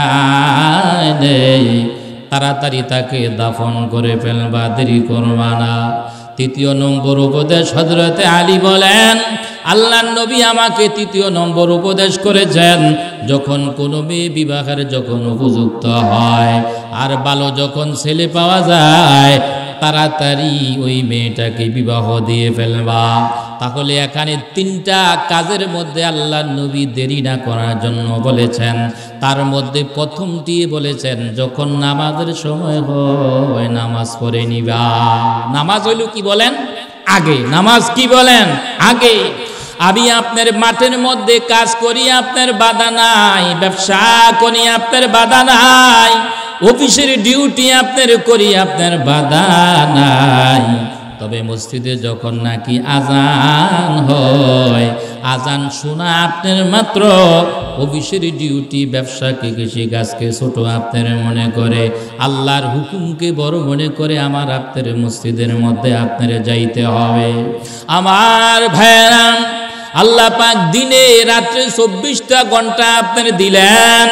বিদায় নেয় তাড়াতাড়ি তাকে দাফন করে ফেলবা, দেরি করবা না। 3 নম্বর উপদেশ হযরতে আলী বলেন, আল্লাহর নবী আমাকে 3 নম্বর উপদেশ করেছেন, যখন কোনো মেয়ে বিবাহের যখন উপযুক্ত হয় আর ভালো যখন ছেলে পাওয়া যায় তাড়াতাড়ি ওই মেয়েটাকে বিবাহ দিয়ে ফেলবা। তাহলে এখানে 3টা কাজের মধ্যে আল্লাহর নবী দেরি না করার জন্য বলেছেন। তার মধ্যে প্রথমটি বলেছেন যখন নামাজের সময় হয় নামাজ পড়ে নিবা। নামাজ হইল কি বলেন আগে, নামাজ কি বলেন আগে। আমি আপনার মাঠের মধ্যে কাজ করি আপনার বাধা নাই, ব্যবসা করি আপনার বাধা নাই, অফিসের ডিউটি আপনার করি আপনার বাধা নাই, তবে মসজিদে যখন নাকি আজান হয়, আজান শোনা আপনার মাত্র অফিসের ডিউটি, ব্যবসাকে কৃষি কাজকে ছোট আপনার মনে করে, আল্লাহর হুকুমকে বড় মনে করে আমার আপনার মসজিদের মধ্যে আপনার যাইতে হবে। আমার ভাইরা, আল্লাহ পাক দিনে রাত্রে 24টা ঘন্টা আপনার দিলেন।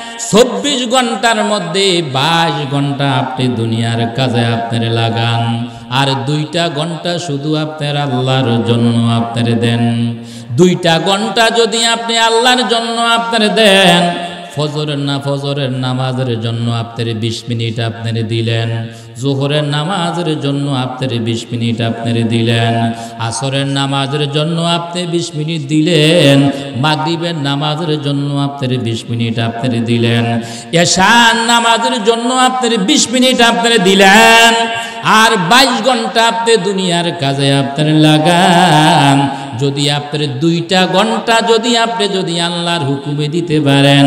24 ঘন্টার মধ্যে 22 ঘন্টা আপনি দুনিয়ার কাজে আপনার লাগান, আর 2টা ঘন্টা শুধু আপনার আল্লাহর জন্য আপনার দেন। 2টা ঘন্টা যদি আপনি আল্লাহর জন্য আপনার দেন, ফজরের নামাজের জন্য আপনার 20 মিনিট আপনার দিলেন, জোহরের নামাজের জন্য আপনার 20 মিনিট আপনার দিলেন, আসরের নামাজের জন্য আপনি 20 মিনিট দিলেন, মাগরিবের নামাজের জন্য আপনার 20 মিনিট আপনার দিলেন, এশার নামাজের জন্য আপনার 20 মিনিট আপনার দিলেন, আর 22 ঘন্টা আপনি দুনিয়ার কাজে আপনার লাগান। যদি আপনার 2টা ঘন্টা যদি আল্লাহর হুকুমে দিতে পারেন,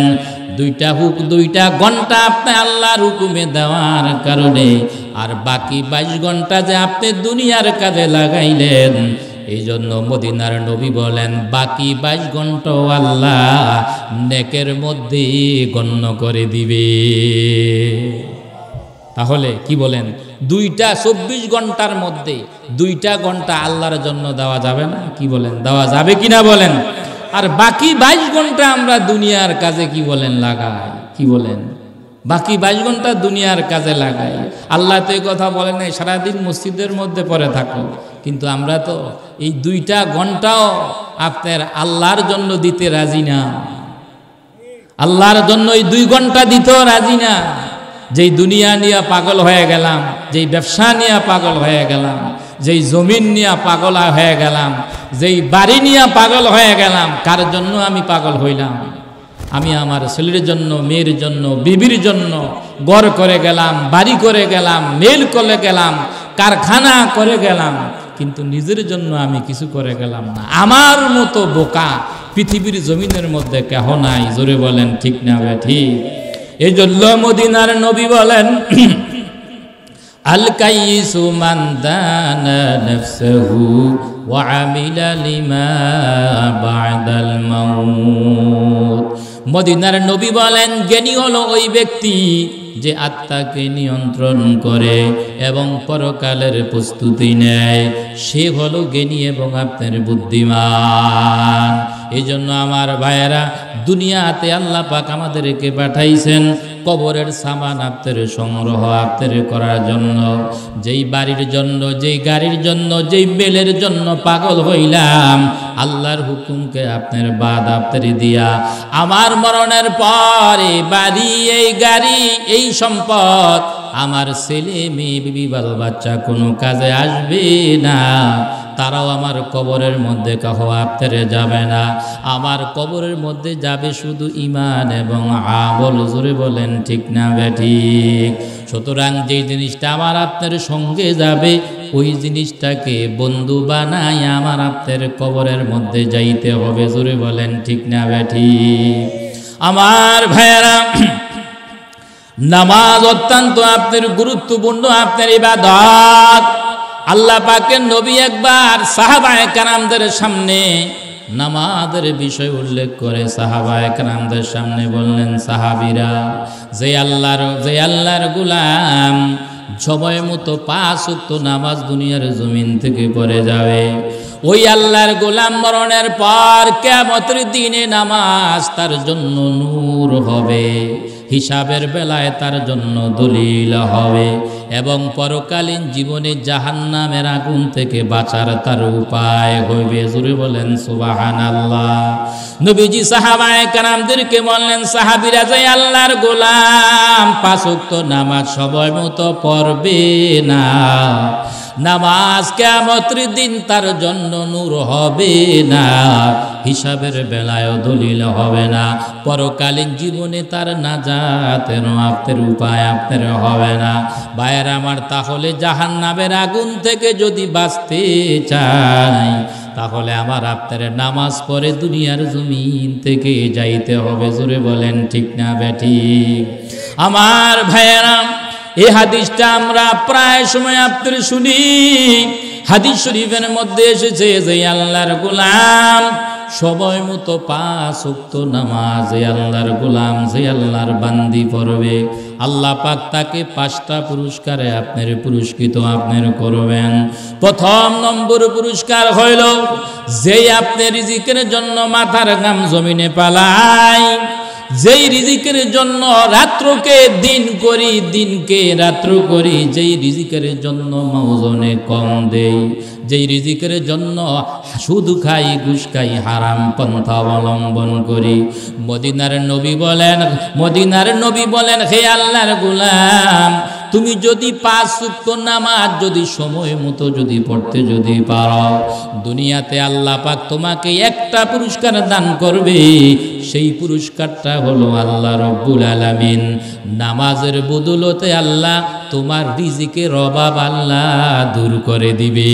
2টা ঘন্টা আপনি আল্লাহর হুকুমে দেওয়ার কারণে, আর বাকি 22 ঘন্টা যে আপনি দুনিয়ার কাজে লাগাইলেন, এই জন্য মদিনার নবী বলেন বাকি 22 ঘন্টাও আল্লাহ নেকের মধ্যে গণ্য করে দিবে। তাহলে কি বলেন, 24 ঘন্টার মধ্যে 2টা ঘন্টা আল্লাহর জন্য দেওয়া যাবে না? কি বলেন, দেওয়া যাবে কিনা বলেন? আর বাকি 22 ঘন্টা আমরা দুনিয়ার কাজে কি বলেন লাগাই, কি বলেন, বাকি 22 ঘন্টা দুনিয়ার কাজে লাগাই। আল্লাহ তো এই কথা বলেন নাই সারাদিন মসজিদের মধ্যে পড়ে থাকো, কিন্তু আমরা তো এই 2টা ঘন্টাও আপনার আল্লাহর জন্য দিতে রাজি না। আল্লাহর জন্য এই 2 ঘন্টা দিতেও রাজি না। যেই দুনিয়া নিয়ে পাগল হয়ে গেলাম, যেই ব্যবসা নিয়ে পাগল হয়ে গেলাম, যেই জমিন নিয়ে পাগল হয়ে গেলাম, যেই বাড়ি নিয়ে পাগল হয়ে গেলাম, কার জন্য আমি পাগল হইলাম? আমি আমার ছেলের জন্য, মেয়ের জন্য, বিবির জন্য ঘর করে গেলাম, বাড়ি করে গেলাম, মেল করে গেলাম, কারখানা করে গেলাম, কিন্তু নিজের জন্য আমি কিছু করে গেলাম না। আমার মতো বোকা পৃথিবীর জমিনের মধ্যে কেহ নাই। জোরে বলেন ঠিক না ঠিক? এই জন্য মদিনার নবী বলেন আল কাইসু মান দানা নাফসহু ওয়া আমিলা লিমা বা'দাল মাউত। মদিনার নবী বলেন জ্ঞানী হলো ওই ব্যক্তি যে আত্মাকে নিয়ন্ত্রণ করে এবং পরকালের প্রস্তুতি নেয়, সে হলো জ্ঞানী এবং আপনার বুদ্ধিমান। এই জন্য আমার ভাইয়েরা, দুনিয়াতে আল্লাহ পাক আমাদেরকে পাঠাইছেন কবরের সামান আপনার সংগ্রহ আপনার করার জন্য। যেই বাড়ির জন্য, যেই গাড়ির জন্য, যেই মেলের জন্য পাগল হইলাম, আল্লাহর হুকুমকে আপনার বাদ আপনার দিয়া আমার মরণের পরে বাড়ি, এই গাড়ি, এই সম্পদ, আমার ছেলে মেয়ে বিবি বাল বাচ্চা কোনো কাজে আসবে না। তারাও আমার কবরের মধ্যে কাহো আপনারে যাবে না। আমার কবরের মধ্যে যাবে শুধু ঈমান এবং আমল। জোরে বলেন ঠিক না বেঠিক? সুতরাং যে জিনিসটা আমার আপনার সঙ্গে যাবে, ওই জিনিসটাকে বন্ধু বানাই আমার আপনার কবরের মধ্যে যাইতে হবে। জোরে বলেন ঠিক না বেঠিক? আমার ভাইয়েরা, নামাজ অত্যন্ত আপনার গুরুত্বপূর্ণ আপনার ইবাদত। আল্লাহ পাকের নবী একবার সাহাবায়ে কেরামদের সামনে নামাজের বিষয় উল্লেখ করে সাহাবায়ে কেরামদের সামনে বললেন, সাহাবীরা, যে আল্লাহর গোলাম সময় মতো 5 ওয়াক্ত নামাজ দুনিয়ার জমিন থেকে পড়ে যাবে, ওই আল্লাহর গোলাম মরণের পর কিয়ামতের দিনে নামাজ তার জন্য নূর হবে, হিসাবের বেলায় তার জন্য দলিল হবে, এবং পরকালীন জীবনে জাহান্নামের আগুন থেকে বাঁচার তার উপায় হইবে। জোরে বলেন সুবহানাল্লাহ। নবীজি সাহাবায়ে কেরামদেরকে বললেন, সাহাবীরা, যে আল্লাহর গোলাম 5 ওয়াক্ত নামাজ সময় মতো পড়বে না, নামাজ কিয়ামতের দিন তার জন্য নূর হবে না, হিসাবের বেলায়ও দলিল হবে না, পরকালীন জীবনে তার নাজাতের আপনার উপায় আপনার হবে না। ভাইয়ের আমার, তাহলে জাহান্নামের আগুন থেকে যদি বাঁচতে চাই, তাহলে আমার আপনার নামাজ পড়ে দুনিয়ার জমিন থেকে যাইতে হবে। জোরে বলেন ঠিক না বেঠিক? আমার ভাইয়েরা, এই হাদিসটা আমরা প্রায় সময় আপনার শুনি। হাদিস শরীফের মধ্যে এসেছে যে আল্লাহর গোলাম সময় মতো 5 ওয়াক্ত নামাজ আল্লাহর গোলাম, যে আল্লাহর বান্দি পড়বে, আল্লাহ পাক তাকে 5টা পুরস্কারে আপনার পুরস্কৃত আপনার করবেন। প্রথম নম্বর পুরস্কার হইল, যে আপনি রিজিকের জন্য মাথার ঘাম জমিনে পালায়, যেই রিজিকের জন্য রাত্রকে দিন করি, দিনকে রাত্র করি, যেই রিজিকের জন্য মওজনে কম দেই, যেই রিজিকের জন্য সুদ খাই, ঘুষ খাই, হারাম পন্থা অবলম্বন করি। মদিনার নবী বলেন, হে আল্লাহর গোলাম, তুমি যদি 5 ওয়াক্ত নামাজ যদি সময় মতো যদি পড়তে যদি পারো, দুনিয়াতে আল্লাহ পাক তোমাকে একটা পুরস্কার দান করবে। সেই পুরস্কারটা হলো আল্লাহ রব্বুল আলামিন নামাজের বদৌলতে আল্লাহ তোমার রিজিকের অভাব আল্লাহ দূর করে দিবে।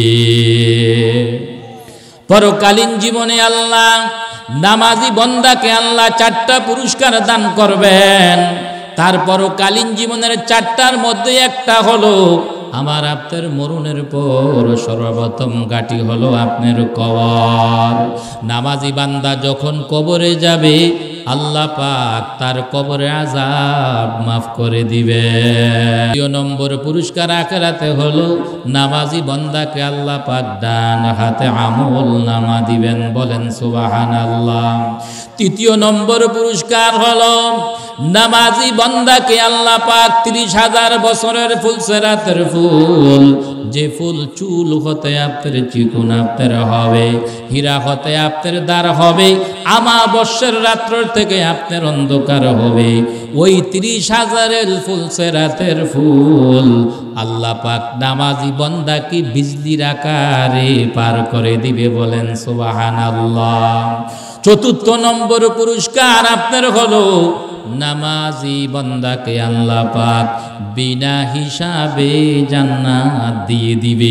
পরকালীন জীবনে আল্লাহ নামাজি বান্দাকে আল্লাহ 4টা পুরস্কার দান করবেন। তারপর কালীন জীবনের 4টার মধ্যে একটা হলো আমার আপনার মরণের পর সর্বপ্রথম ঘাঁটি হলো আপনার কবর। নামাজি বান্দা যখন কবরে যাবে, আল্লাহ পাক তার কবরে আযাব মাফ করে দিবে। 2 নম্বর পুরস্কার আখিরাতে হলো নামাজি বান্দাকে আল্লাহ পাক ডান হাতে আমল নামা দিবেন। বলেন সুবহানাল্লাহ। 3 নম্বর পুরস্কার হলো নামাজি বান্দাকে আল্লাহ পাক 30,000 বছরের ফুলসেরাতের ফুল, যে ফুল চুল হতে আপনার চিকুন আপনার হবে, হীরা হতে আপনার দ্বার হবে, আমাবস্যার রাত্র থেকে আপনার অন্ধকার হবে, ওই 30,000 ফুলসেরাতের ফুল আল্লাহ পাক নামাজি বান্দাকে বিজলির আকারে পার করে দিবে। বলেন সুবহানাল্লাহ। 4 নম্বর পুরস্কার আপনার হলো নামাজি বান্দাকে আল্লাহ পাক বিনা হিসাবে জান্নাত দিয়ে দিবে।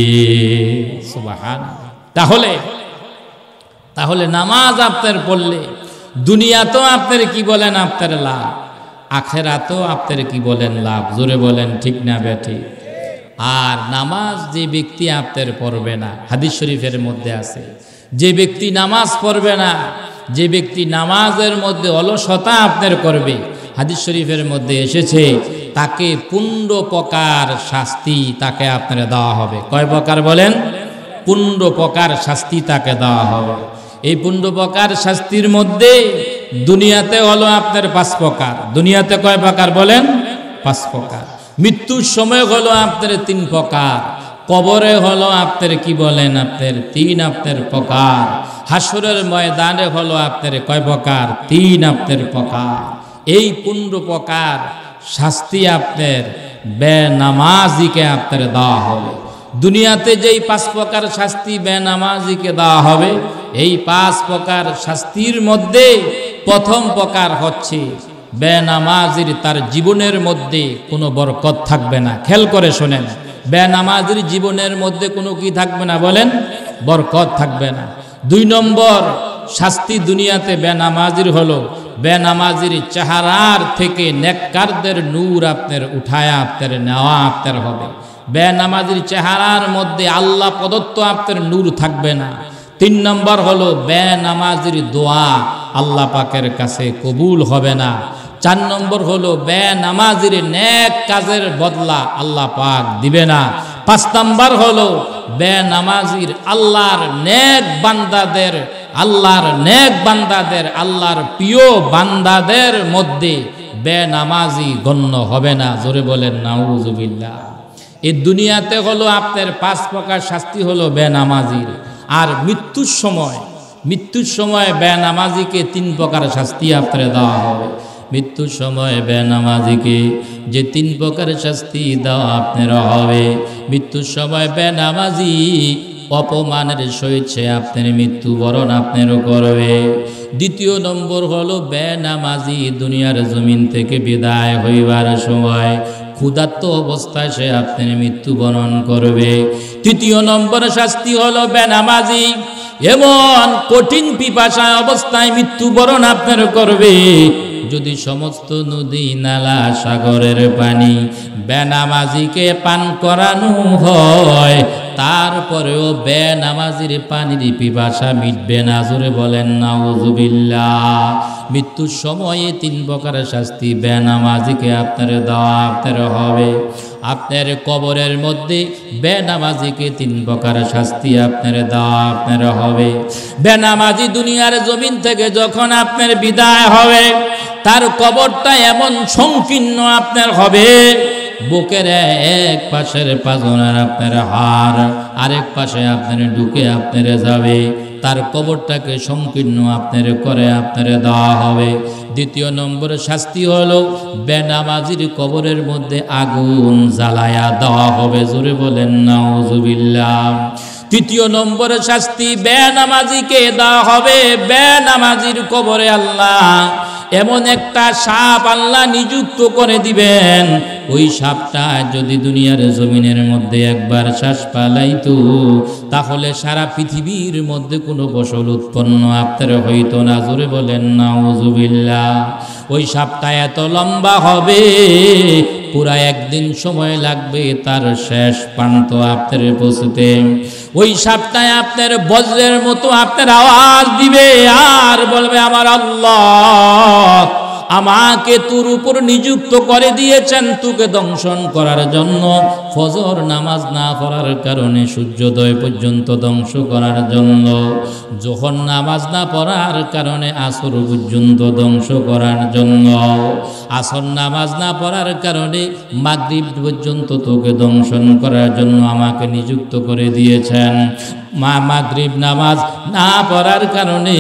সুবহানাল্লাহ। তাহলে নামাজ আপনার পড়লে দুনিয়াতেও আপনার কি বলেন আপনার লাভ, আখিরাতেও আপনার কি বলেন লাভ। জোরে বলেন ঠিক না বেঠিক? আর নামাজ যে ব্যক্তি আপনার পড়বে না, হাদিস শরীফের মধ্যে আছে, যে ব্যক্তি নামাজ পড়বে না, যে ব্যক্তি নামাজের মধ্যে অলসতা আপনার করবে, হাদিস শরীফের মধ্যে এসেছে তাকে 15 প্রকার শাস্তি তাকে আপনার দেওয়া হবে। কয় প্রকার বলেন? 15 প্রকার শাস্তি তাকে দেওয়া হবে। এই 15 প্রকার শাস্তির মধ্যে দুনিয়াতে হলো আপনার 5 প্রকার। দুনিয়াতে কয় প্রকার বলেন? 5 প্রকার। মৃত্যুর সময় হলো আপনার 3 প্রকার। কবরে হলো আপনার কি বলেন আপনার 3 আপনার প্রকার। হাসরের ময়দানে হলো আপনার কয় প্রকার? 3 আপনার প্রকার। এই 15 প্রকার শাস্তি আপনার বেনামাজিকে আপনার দেওয়া হবে। দুনিয়াতে যেই 5 প্রকার শাস্তি বেনামাজিকে দেওয়া হবে, এই 5 প্রকার শাস্তির মধ্যে প্রথম প্রকার হচ্ছে বেনামাজির তার জীবনের মধ্যে কোনো বরকত থাকবে না। খেয়াল করে শোনেন, বেনামাজির জীবনের মধ্যে কোনো কি থাকবে না বলেন? বরকত থাকবে না। 2 নম্বর শাস্তি দুনিয়াতে বেনামাজির হলো বেনামাজির চেহারার থেকে নেককারদের নূর আপনার উঠায়া আপনার নেওয়া আপনার হবে। বেনামাজির চেহারার মধ্যে আল্লাহ প্রদত্ত আপনার নূর থাকবে না। 3 নম্বর হলো বেনামাজির দোয়া আল্লাহ পাকের কাছে কবুল হবে না। 4 নম্বর হলো বেনামাজির নেক কাজের বদলা আল্লাহ পাক দিবে না। 5 নম্বর হলো বেনামাজির আল্লাহর নেক বান্দাদের আল্লাহর প্রিয় বান্দাদের মধ্যে বেনামাজি গণ্য হবে না। জোরে বলেন নাউজুবিল্লাহ। এই দুনিয়াতে হলো আপনার 5 প্রকার শাস্তি হলো বেনামাজির। আর মৃত্যুর সময় বেনামাজিকে 3 প্রকার শাস্তি আপনার দেওয়া হবে। মৃত্যুর সময় বেনামাজিকে যে 3 প্রকার শাস্তি দেওয়া আপনার হবে, মৃত্যুর সময় বেনামাজি অপমানের সহিত সে আপনার মৃত্যুবরণ আপনারও করবে। 2 নম্বর হলো বেনামাজি দুনিয়ার জমিন থেকে বিদায় হইবার সময় ক্ষুধার্ত অবস্থায় সে আপনার মৃত্যুবরণ করবে। 3 নম্বর শাস্তি হলো বেনামাজি এমন কঠিন পিপাসা অবস্থায় মৃত্যুবরণ আপনার করবে, যদি সমস্ত নদী নালা সাগরের পানি বেনামাজিকে পান করানো হয়, তারপরেও বেনামাজির পানির পিপাসা মিটবে না। জোরে বলেন নাউজুবিল্লাহ। মৃত্যুর সময়ে 3 প্রকার শাস্তি বেনামাজিকে আপনার দেওয়া আপনার হবে। আপনার কবরের মধ্যে বেনামাজিকে 3 প্রকার শাস্তি আপনার দেওয়া আপনার হবে। বেনামাজি দুনিয়ার জমিন থেকে যখন আপনার বিদায় হবে, তার কবরটা এমন সংকীর্ণ আপনার হবে, বুকের এক পাশের পাজনের আপনার হাড় আরেক পাশে আপনার ঢুকে আপনার যাবে। তার কবরটাকে সংকীর্ণ আপনার করে আপনার দেওয়া হবে। 2 নম্বর শাস্তি হলো বেনামাজির কবরের মধ্যে আগুন জ্বালায়া দেওয়া হবে। জোরে বলেন নাউজুবিল্লাহ। 3 নম্বর শাস্তি বেনামাজিকে দেওয়া হবে। বেনামাজির কবরে আল্লাহ এমন একটা সাপ আল্লাহ নিযুক্ত করে দিবেন, ওই সাপটা যদি দুনিয়ার জমিনের মধ্যে একবার শ্বাস পালাইতো, তাহলে সারা পৃথিবীর মধ্যে কোনো ফসল উৎপন্ন আপনার হইতো না। জোরে বলেন নাউজুবিল্লাহ। ওই সাপটা এত লম্বা হবে, পুরা 1 দিন সময় লাগবে তার শেষ প্রান্ত আপনার পৌঁছতে। ওই সাপটা আপনার বজ্রের মতো আপনার আওয়াজ দিবে আর বলবে, আমার আল্লাহ আমাকে তোর উপর নিযুক্ত করে দিয়েছেন তোকে দংশন করার জন্য। ফজর নামাজ না পড়ার কারণে সূর্যোদয় পর্যন্ত ধ্বংস করার জন্য, যখন নামাজ না পড়ার কারণে আসর পর্যন্ত ধ্বংস করার জন্য, আসর নামাজ না পড়ার কারণে মাগরিব পর্যন্ত তোকে দংশন করার জন্য আমাকে নিযুক্ত করে দিয়েছেন। মাগরিব নামাজ না পড়ার কারণে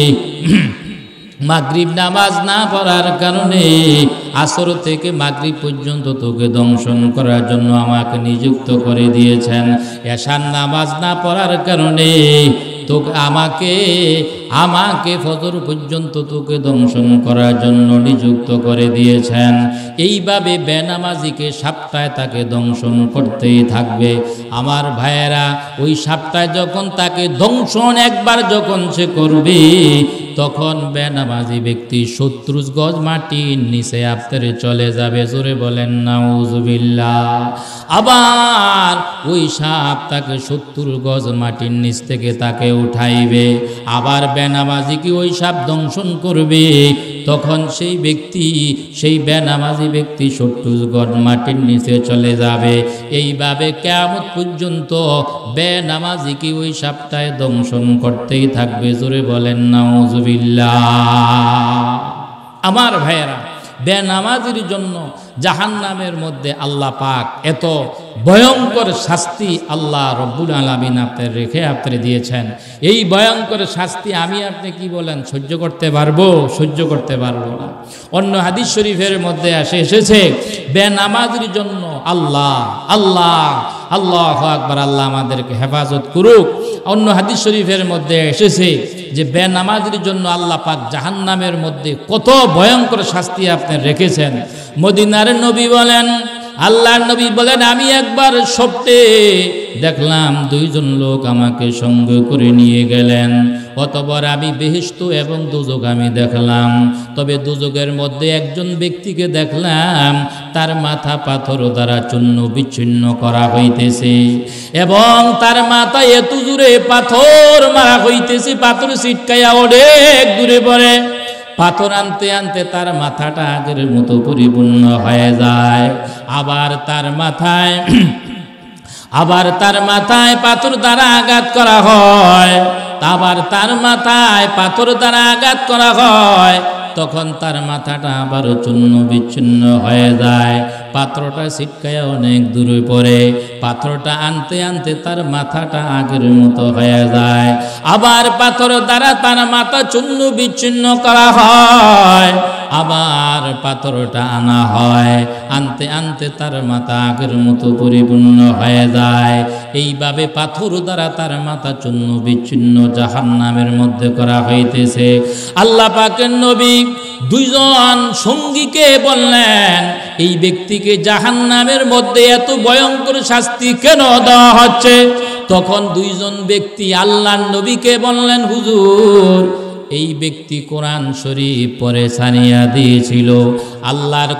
আসর থেকে মাগরিব পর্যন্ত তোকে দংশন করার জন্য আমাকে নিযুক্ত করে দিয়েছেন। এশার নামাজ না পড়ার কারণে তোকে আমাকে ফজর পর্যন্ত তোকে দংশন করার জন্য নিযুক্ত করে দিয়েছেন। এইভাবে বেনামাজিকে সাপটায় তাকে দংশন করতেই থাকবে। আমার ভাইয়েরা, ওই সাপটায় যখন তাকে দংশন একবার যখন সে করবে, তখন বেনামাজি ব্যক্তি 70 গজ মাটির নিচে আপনার চলে যাবে। জোরে বলেন নাউজুবিল্লাহ। আবার ওই সাপ তাকে 70 গজ মাটির নিচ থেকে তাকে উঠাইবে। আবার বেনামাজিকে ওই সাপ দংশন করবে, তখন সেই ব্যক্তি, সেই বেনামাজি ব্যক্তি 70 গজ মাটির নিচে চলে যাবে। এইভাবে কিয়ামত পর্যন্ত বেনামাজিকে ওই সাপটায় দংশন করতেই থাকবে। জোরে বলেন নাউজুবিল্লাহ। আমার ভাইয়েরা, বেনামাজির জন্য জাহান্নামের মধ্যে আল্লাহ পাক এত ভয়ঙ্কর শাস্তি আল্লাহ রব্বুল আলামিন আপনার রেখে আপনি দিয়েছেন। এই ভয়ঙ্কর শাস্তি আমি আপনি কি বলেন সহ্য করতে পারবো? সহ্য করতে পারবো না। অন্য হাদিস শরীফের মধ্যে এসেছে বেনামাজির জন্য আল্লাহ আল্লাহ আল্লাহু আকবার, আল্লাহ আমাদেরকে হেফাজত করুক। অন্য হাদিস শরীফের মধ্যে এসেছে যে বেনামাজির জন্য আল্লাহ পাক জাহান্নামের মধ্যে কত ভয়ঙ্কর শাস্তি আপনি রেখেছেন। মদিনার নবী বলেন, আল্লাহর নবী বলেন, আমি একবার স্বপ্নে দেখলাম 2 জন লোক আমাকে সঙ্গে করে নিয়ে গেলেন। অতঃপর আমি বেহেশত এবং দুজক আমি দেখলাম। তবে দুজকের মধ্যে একজন ব্যক্তিকে দেখলাম তার মাথা পাথর দ্বারা চূর্ণ বিচ্ছিন্ন করা হইতেছে এবং তার মাথায় এত জোরে পাথর মারা হইতেছে, পাথর ছিটকাইয়া অনেক দূরে পড়ে। পাথর আনতে আনতে তার মাথাটা আগের মতো পরিপূর্ণ হয়ে যায়। আবার তার মাথায় পাথর দ্বারা আঘাত করা হয়, আবার তার মাথায় পাথর দ্বারা আঘাত করা হয়। তখন তার মাথাটা আবার চূর্ণ বিচ্ছিন্ন হয়ে যায়, পাথরটা ছিটকায় অনেক দূরে পড়ে। পাথরটা আনতে আনতে তার মাথাটা আগের মতো হয়ে যায়। আবার পাথর দ্বারা তার মাথা চূর্ণ বিচ্ছিন্ন করা হয়, আবার পাথরটা আনা হয়, আনতে আনতে তার মাথা আগের মতো পরিপূর্ণ হয়ে যায়। এইভাবে পাথর দ্বারা তার মাথা চূর্ণ বিচ্ছিন্ন জাহান্নামের মধ্যে করা হইতেছে। আল্লাহ পাকের নবী 2 জন সঙ্গীকে বললেন, এই ব্যক্তিকে জাহান্নামের মধ্যে এত ভয়ঙ্কর শাস্তি কেন দেওয়া হচ্ছে? তখন 2 জন ব্যক্তি আল্লাহর নবীকে বললেন, হুজুর, এই ব্যক্তি কোরআন শরীফ পড়ে ছাড়িয়া দিয়েছিল। আল্লাহর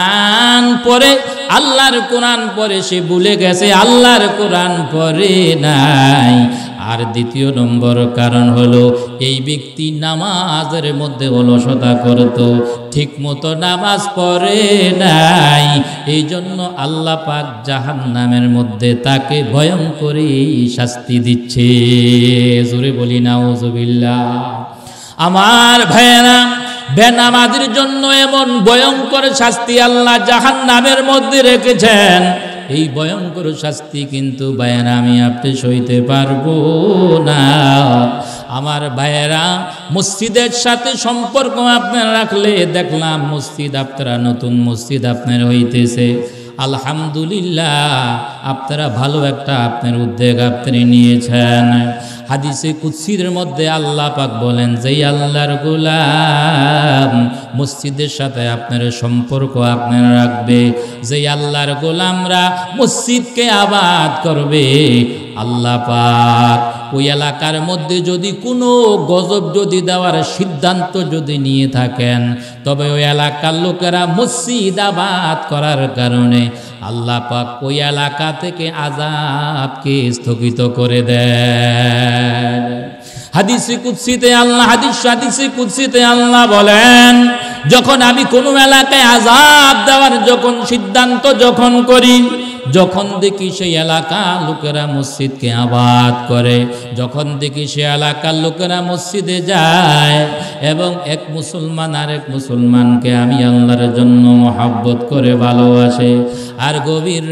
কোরআন পড়ে সে ভুলে গেছে, আল্লাহর কোরআন পড়ে নাই। আর দ্বিতীয় নম্বর কারণ হলো এই ব্যক্তি নামাজের মধ্যে অলসতা করত, ঠিক মতো নামাজ পড়ে নাই। এই জন্য আল্লাহ পাক জাহান্নামের মধ্যে তাকে ভয়ঙ্কর শাস্তি দিচ্ছে। জোরে বলি নাউজুবিল্লাহ। আমার ভাইয়েরা, বেনামাজির জন্য এমন ভয়ঙ্কর শাস্তি আল্লাহ জাহান্নামের মধ্যে রেখেছেন। এই ভয়ঙ্কর শাস্তি কিন্তু ভাইয়েরা আমি আপনি সইতে পারবো না। আমার ভাইয়েরা, মসজিদের সাথে সম্পর্ক আপনারা রাখলে দেখলাম মসজিদ আপনারা নতুন মসজিদ আপনার হইতেছে, আলহামদুলিল্লাহ, আপনারা ভালো একটা আপনার উদ্যোগ আপনি নিয়েছেন। হাদিসে কুদসির মধ্যে আল্লাহ পাক বলেন যে আল্লাহর গোলাম মসজিদের সাথে আপনার সম্পর্ক আপনারা রাখবে, যে আল্লাহর গোলামরা মসজিদকে আবাদ করবে, আল্লাহ পাক ওই এলাকার মধ্যে যদি কোনো গজব যদি দেওয়ার সিদ্ধান্ত যদি নিয়ে থাকেন, তবে ওই এলাকার লোকেরা মসজিদ আবাদ করার কারণে আল্লাহ পাক ওই এলাকা থেকে আযাবকে স্থগিত করে দেন। হাদিসে কুদসিতে আল্লাহ বলেন, যখন আমি কোনো এলাকায় আযাব দেওয়ার যখন সিদ্ধান্ত যখন করি, যখন দেখি সেই এলাকার লোকেরা মসজিদকে আবাদ করে, যখন দেখি সেই এলাকার লোকেরা মসজিদে যায় এবং এক মুসলমান আরেক মুসলমানকে আমি আল্লাহর জন্য মহব্বত করে ভালোবাসে, আর গভীর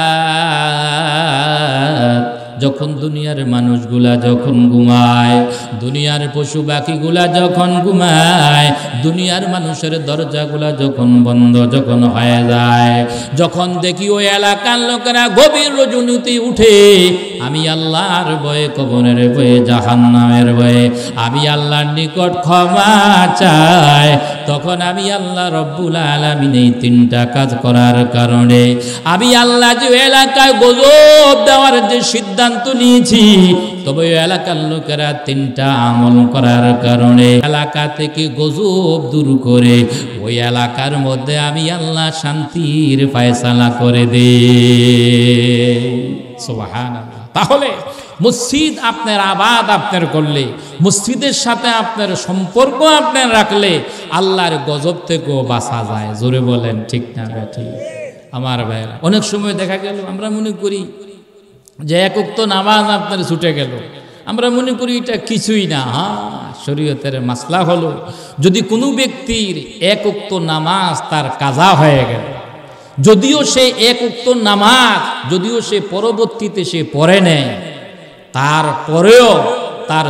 রাত যখন দুনিয়ার মানুষগুলা যখন ঘুমায়, দুনিয়ার পশু পাখিগুলা যখন ঘুমায়, দুনিয়ার মানুষের দরজাগুলা যখন বন্ধ যখন হয়ে যায়, যখন দেখি ওই এলাকার লোকেরা গভীর রজনীতে উঠে, আমি আল্লাহর ভয়ে, কবরের ভয়ে, জাহান্নামের ভয়ে আমি আল্লাহর নিকট ক্ষমা চাই, তখন আমি আল্লাহ রব্বুল আলামিন এই 3টা কাজ করার কারণে আমি আল্লাহ যে এলাকায় গজব দেওয়ার যে সিদ্ধান্ত নিয়েছি, তবে ওই এলাকার লোকেরা 3টা আমল করার কারণে এলাকা থেকে গজব দূর করে ওই এলাকার মধ্যে আমি আল্লাহ শান্তির ফয়সালা করে দেই। সুবহানাল্লাহ। তাহলে মসজিদ আপনার আবাদ আপনার করলে, মসজিদের সাথে আপনার সম্পর্ক আপনার রাখলে আল্লাহর গজব থেকেও বাঁচা যায়। জোরে বলেন ঠিক না ঠিক? আমার ভাইরা, অনেক সময় দেখা গেল আমরা মনে করি যে এক ওয়াক্ত নামাজ আপনার ছুটে গেল, আমরা মনে করি এটা কিছুই না। শরীয়তের মাসলা হলো, যদি কোনো ব্যক্তির এক ওয়াক্ত নামাজ তার কাজা হয়ে গেল, যদিও সে এক ওয়াক্ত নামাজ যদিও সে পরবর্তীতে সে পড়ে নেয়, তারপরেও তার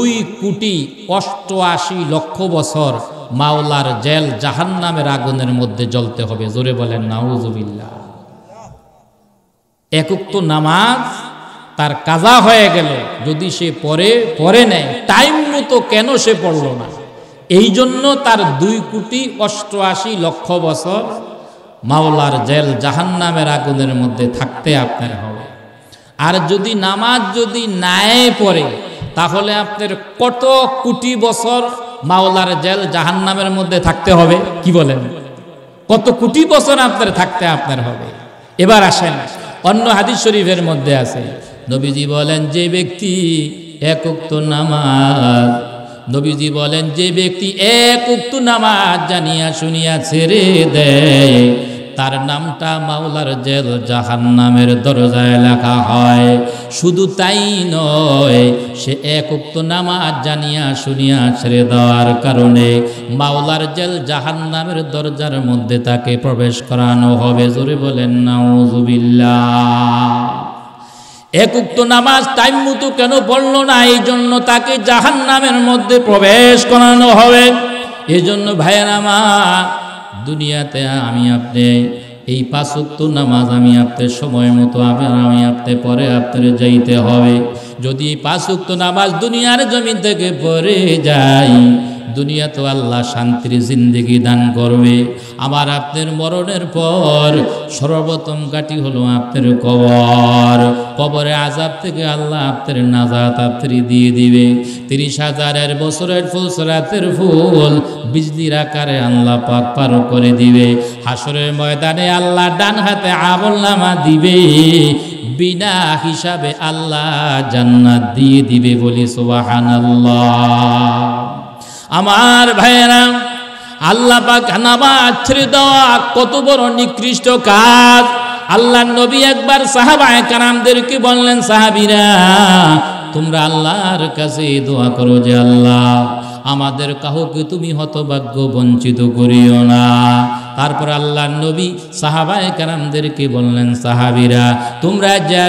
2,88,00,000 বছর মাওলার জেল জাহান্নামের আগুনের মধ্যে জ্বলতে হবে। জোরে বলেন নাউজুবিল্লাহ। এক ওয়াক্ত নামাজ তার কাজা হয়ে গেল, যদি সে পড়ে নেয়, টাইম মতো কেন সে পড়ল না, এই জন্য তার 2,88,00,000 বছর মাওলার জেল জাহান্নামের আগুনের মধ্যে থাকতে আপনার হবে। আর যদি নামাজ যদি নাই পড়ে, তাহলে আপনার কত কোটি বছর মাওলার জেল জাহান্নামের মধ্যে থাকতে হবে? কি বলেন? কত কোটি বছর আপনার থাকতে আপনার হবে। এবার আসেন, অন্য হাদিস শরীফের মধ্যে আছে, নবীজি বলেন যে ব্যক্তি এক ওয়াক্ত নামাজ, নবীজি বলেন যে ব্যক্তি এক ওয়াক্ত নামাজ জানিয়া শুনিয়া ছেড়ে দেয়, তার নামটা মাওলার জেল জাহান্নামের দরজায় লেখা হয়। শুধু তাই নয়, সে এক ওয়াক্ত নামাজ জানিয়া শুনিয়া ছেড়ে দেওয়ার কারণে মাওলার জেল জাহান্নামের দরজার মধ্যে তাকে প্রবেশ করানো হবে। জোরে বলেন নাউজুবিল্লাহ। এক ওয়াক্ত নামাজ টাইম মতো কেন পড়লো না, এই জন্য তাকে জাহান্নামের মধ্যে প্রবেশ করানো হবে। এই জন্য ভাইয়ের আমার, দুনিয়াতে আমি আপনি এই 5 ওয়াক্ত নামাজ আমি আপনার সময় মতো আমি আপনি পরে আপনার যাইতে হবে। যদি 5 ওয়াক্ত নামাজ দুনিয়ার জমিন থেকে পড়ে যায়, দুনিয়া তো আল্লাহ শান্তির জিন্দেগি দান করবে। আমার আপনার মরণের পর সর্বপ্রথম ঘাঁটি হলো আপনার কবর। কবরে আযাব থেকে আল্লাহ আপনার নাজাত আপনার দিয়ে দিবে। 30,000 বছরের ফুলসরাতের ফুল বিজলির আকারে আল্লাহ পাক পার করে দিবে। হাসরের ময়দানে আল্লাহ ডান হাতে আমলনামা দিবে, বিনা হিসাবে আল্লাহ জান্নাত দিয়ে দিবে। বলি সুবহানাল্লাহ। আমার ভাইয়েরা, আল্লাহ পাক নামাজ ছেড়ে দেওয়া কত বড় নিকৃষ্ট কাজ। আল্লাহর নবী একবার সাহাবায়ে কেরামদেরকে বললেন, সাহাবীরা তোমরা আল্লাহর কাছে দোয়া করো যে আল্লাহ আমাদের কাউকে তুমি হতভাগ্য বঞ্চিত করিও না। তারপর আল্লাহর নবী সাহাবায়ে কেরামদেরকে বললেন, সাহাবীরা তোমরা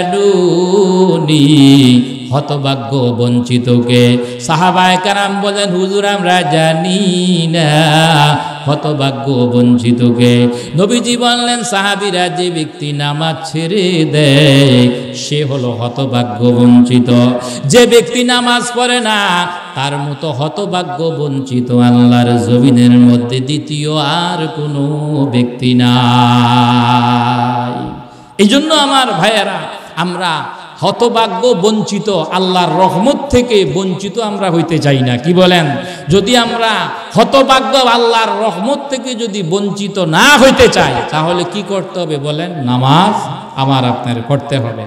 জানুনি হতভাগ্য বঞ্চিতকে। সাহাবায়ে কেরাম বলেন, হুজুর আমরা জানি না হতভাগ্য বঞ্চিতকে। নবীজি বললেন, সাহাবীরা যে ব্যক্তি নামাজ ছেড়ে দেয় সে হলো হতভাগ্য বঞ্চিত। যে ব্যক্তি নামাজ পড়ে না তার মতো হতভাগ্য বঞ্চিত আল্লাহর জমিনের মধ্যে দ্বিতীয় আর কোনো ব্যক্তি নাই। এই জন্য আমার ভাইয়েরা, আমরা হতভাগ্য বঞ্চিত আল্লাহর রহমত থেকে বঞ্চিত আমরা হইতে চাই না। কি বলেন? যদি আমরা হতভাগ্য আল্লাহর রহমত থেকে যদি বঞ্চিত না হইতে চাই, তাহলে কি করতে হবে বলেন? নামাজ আমার আপনার পড়তে হবে।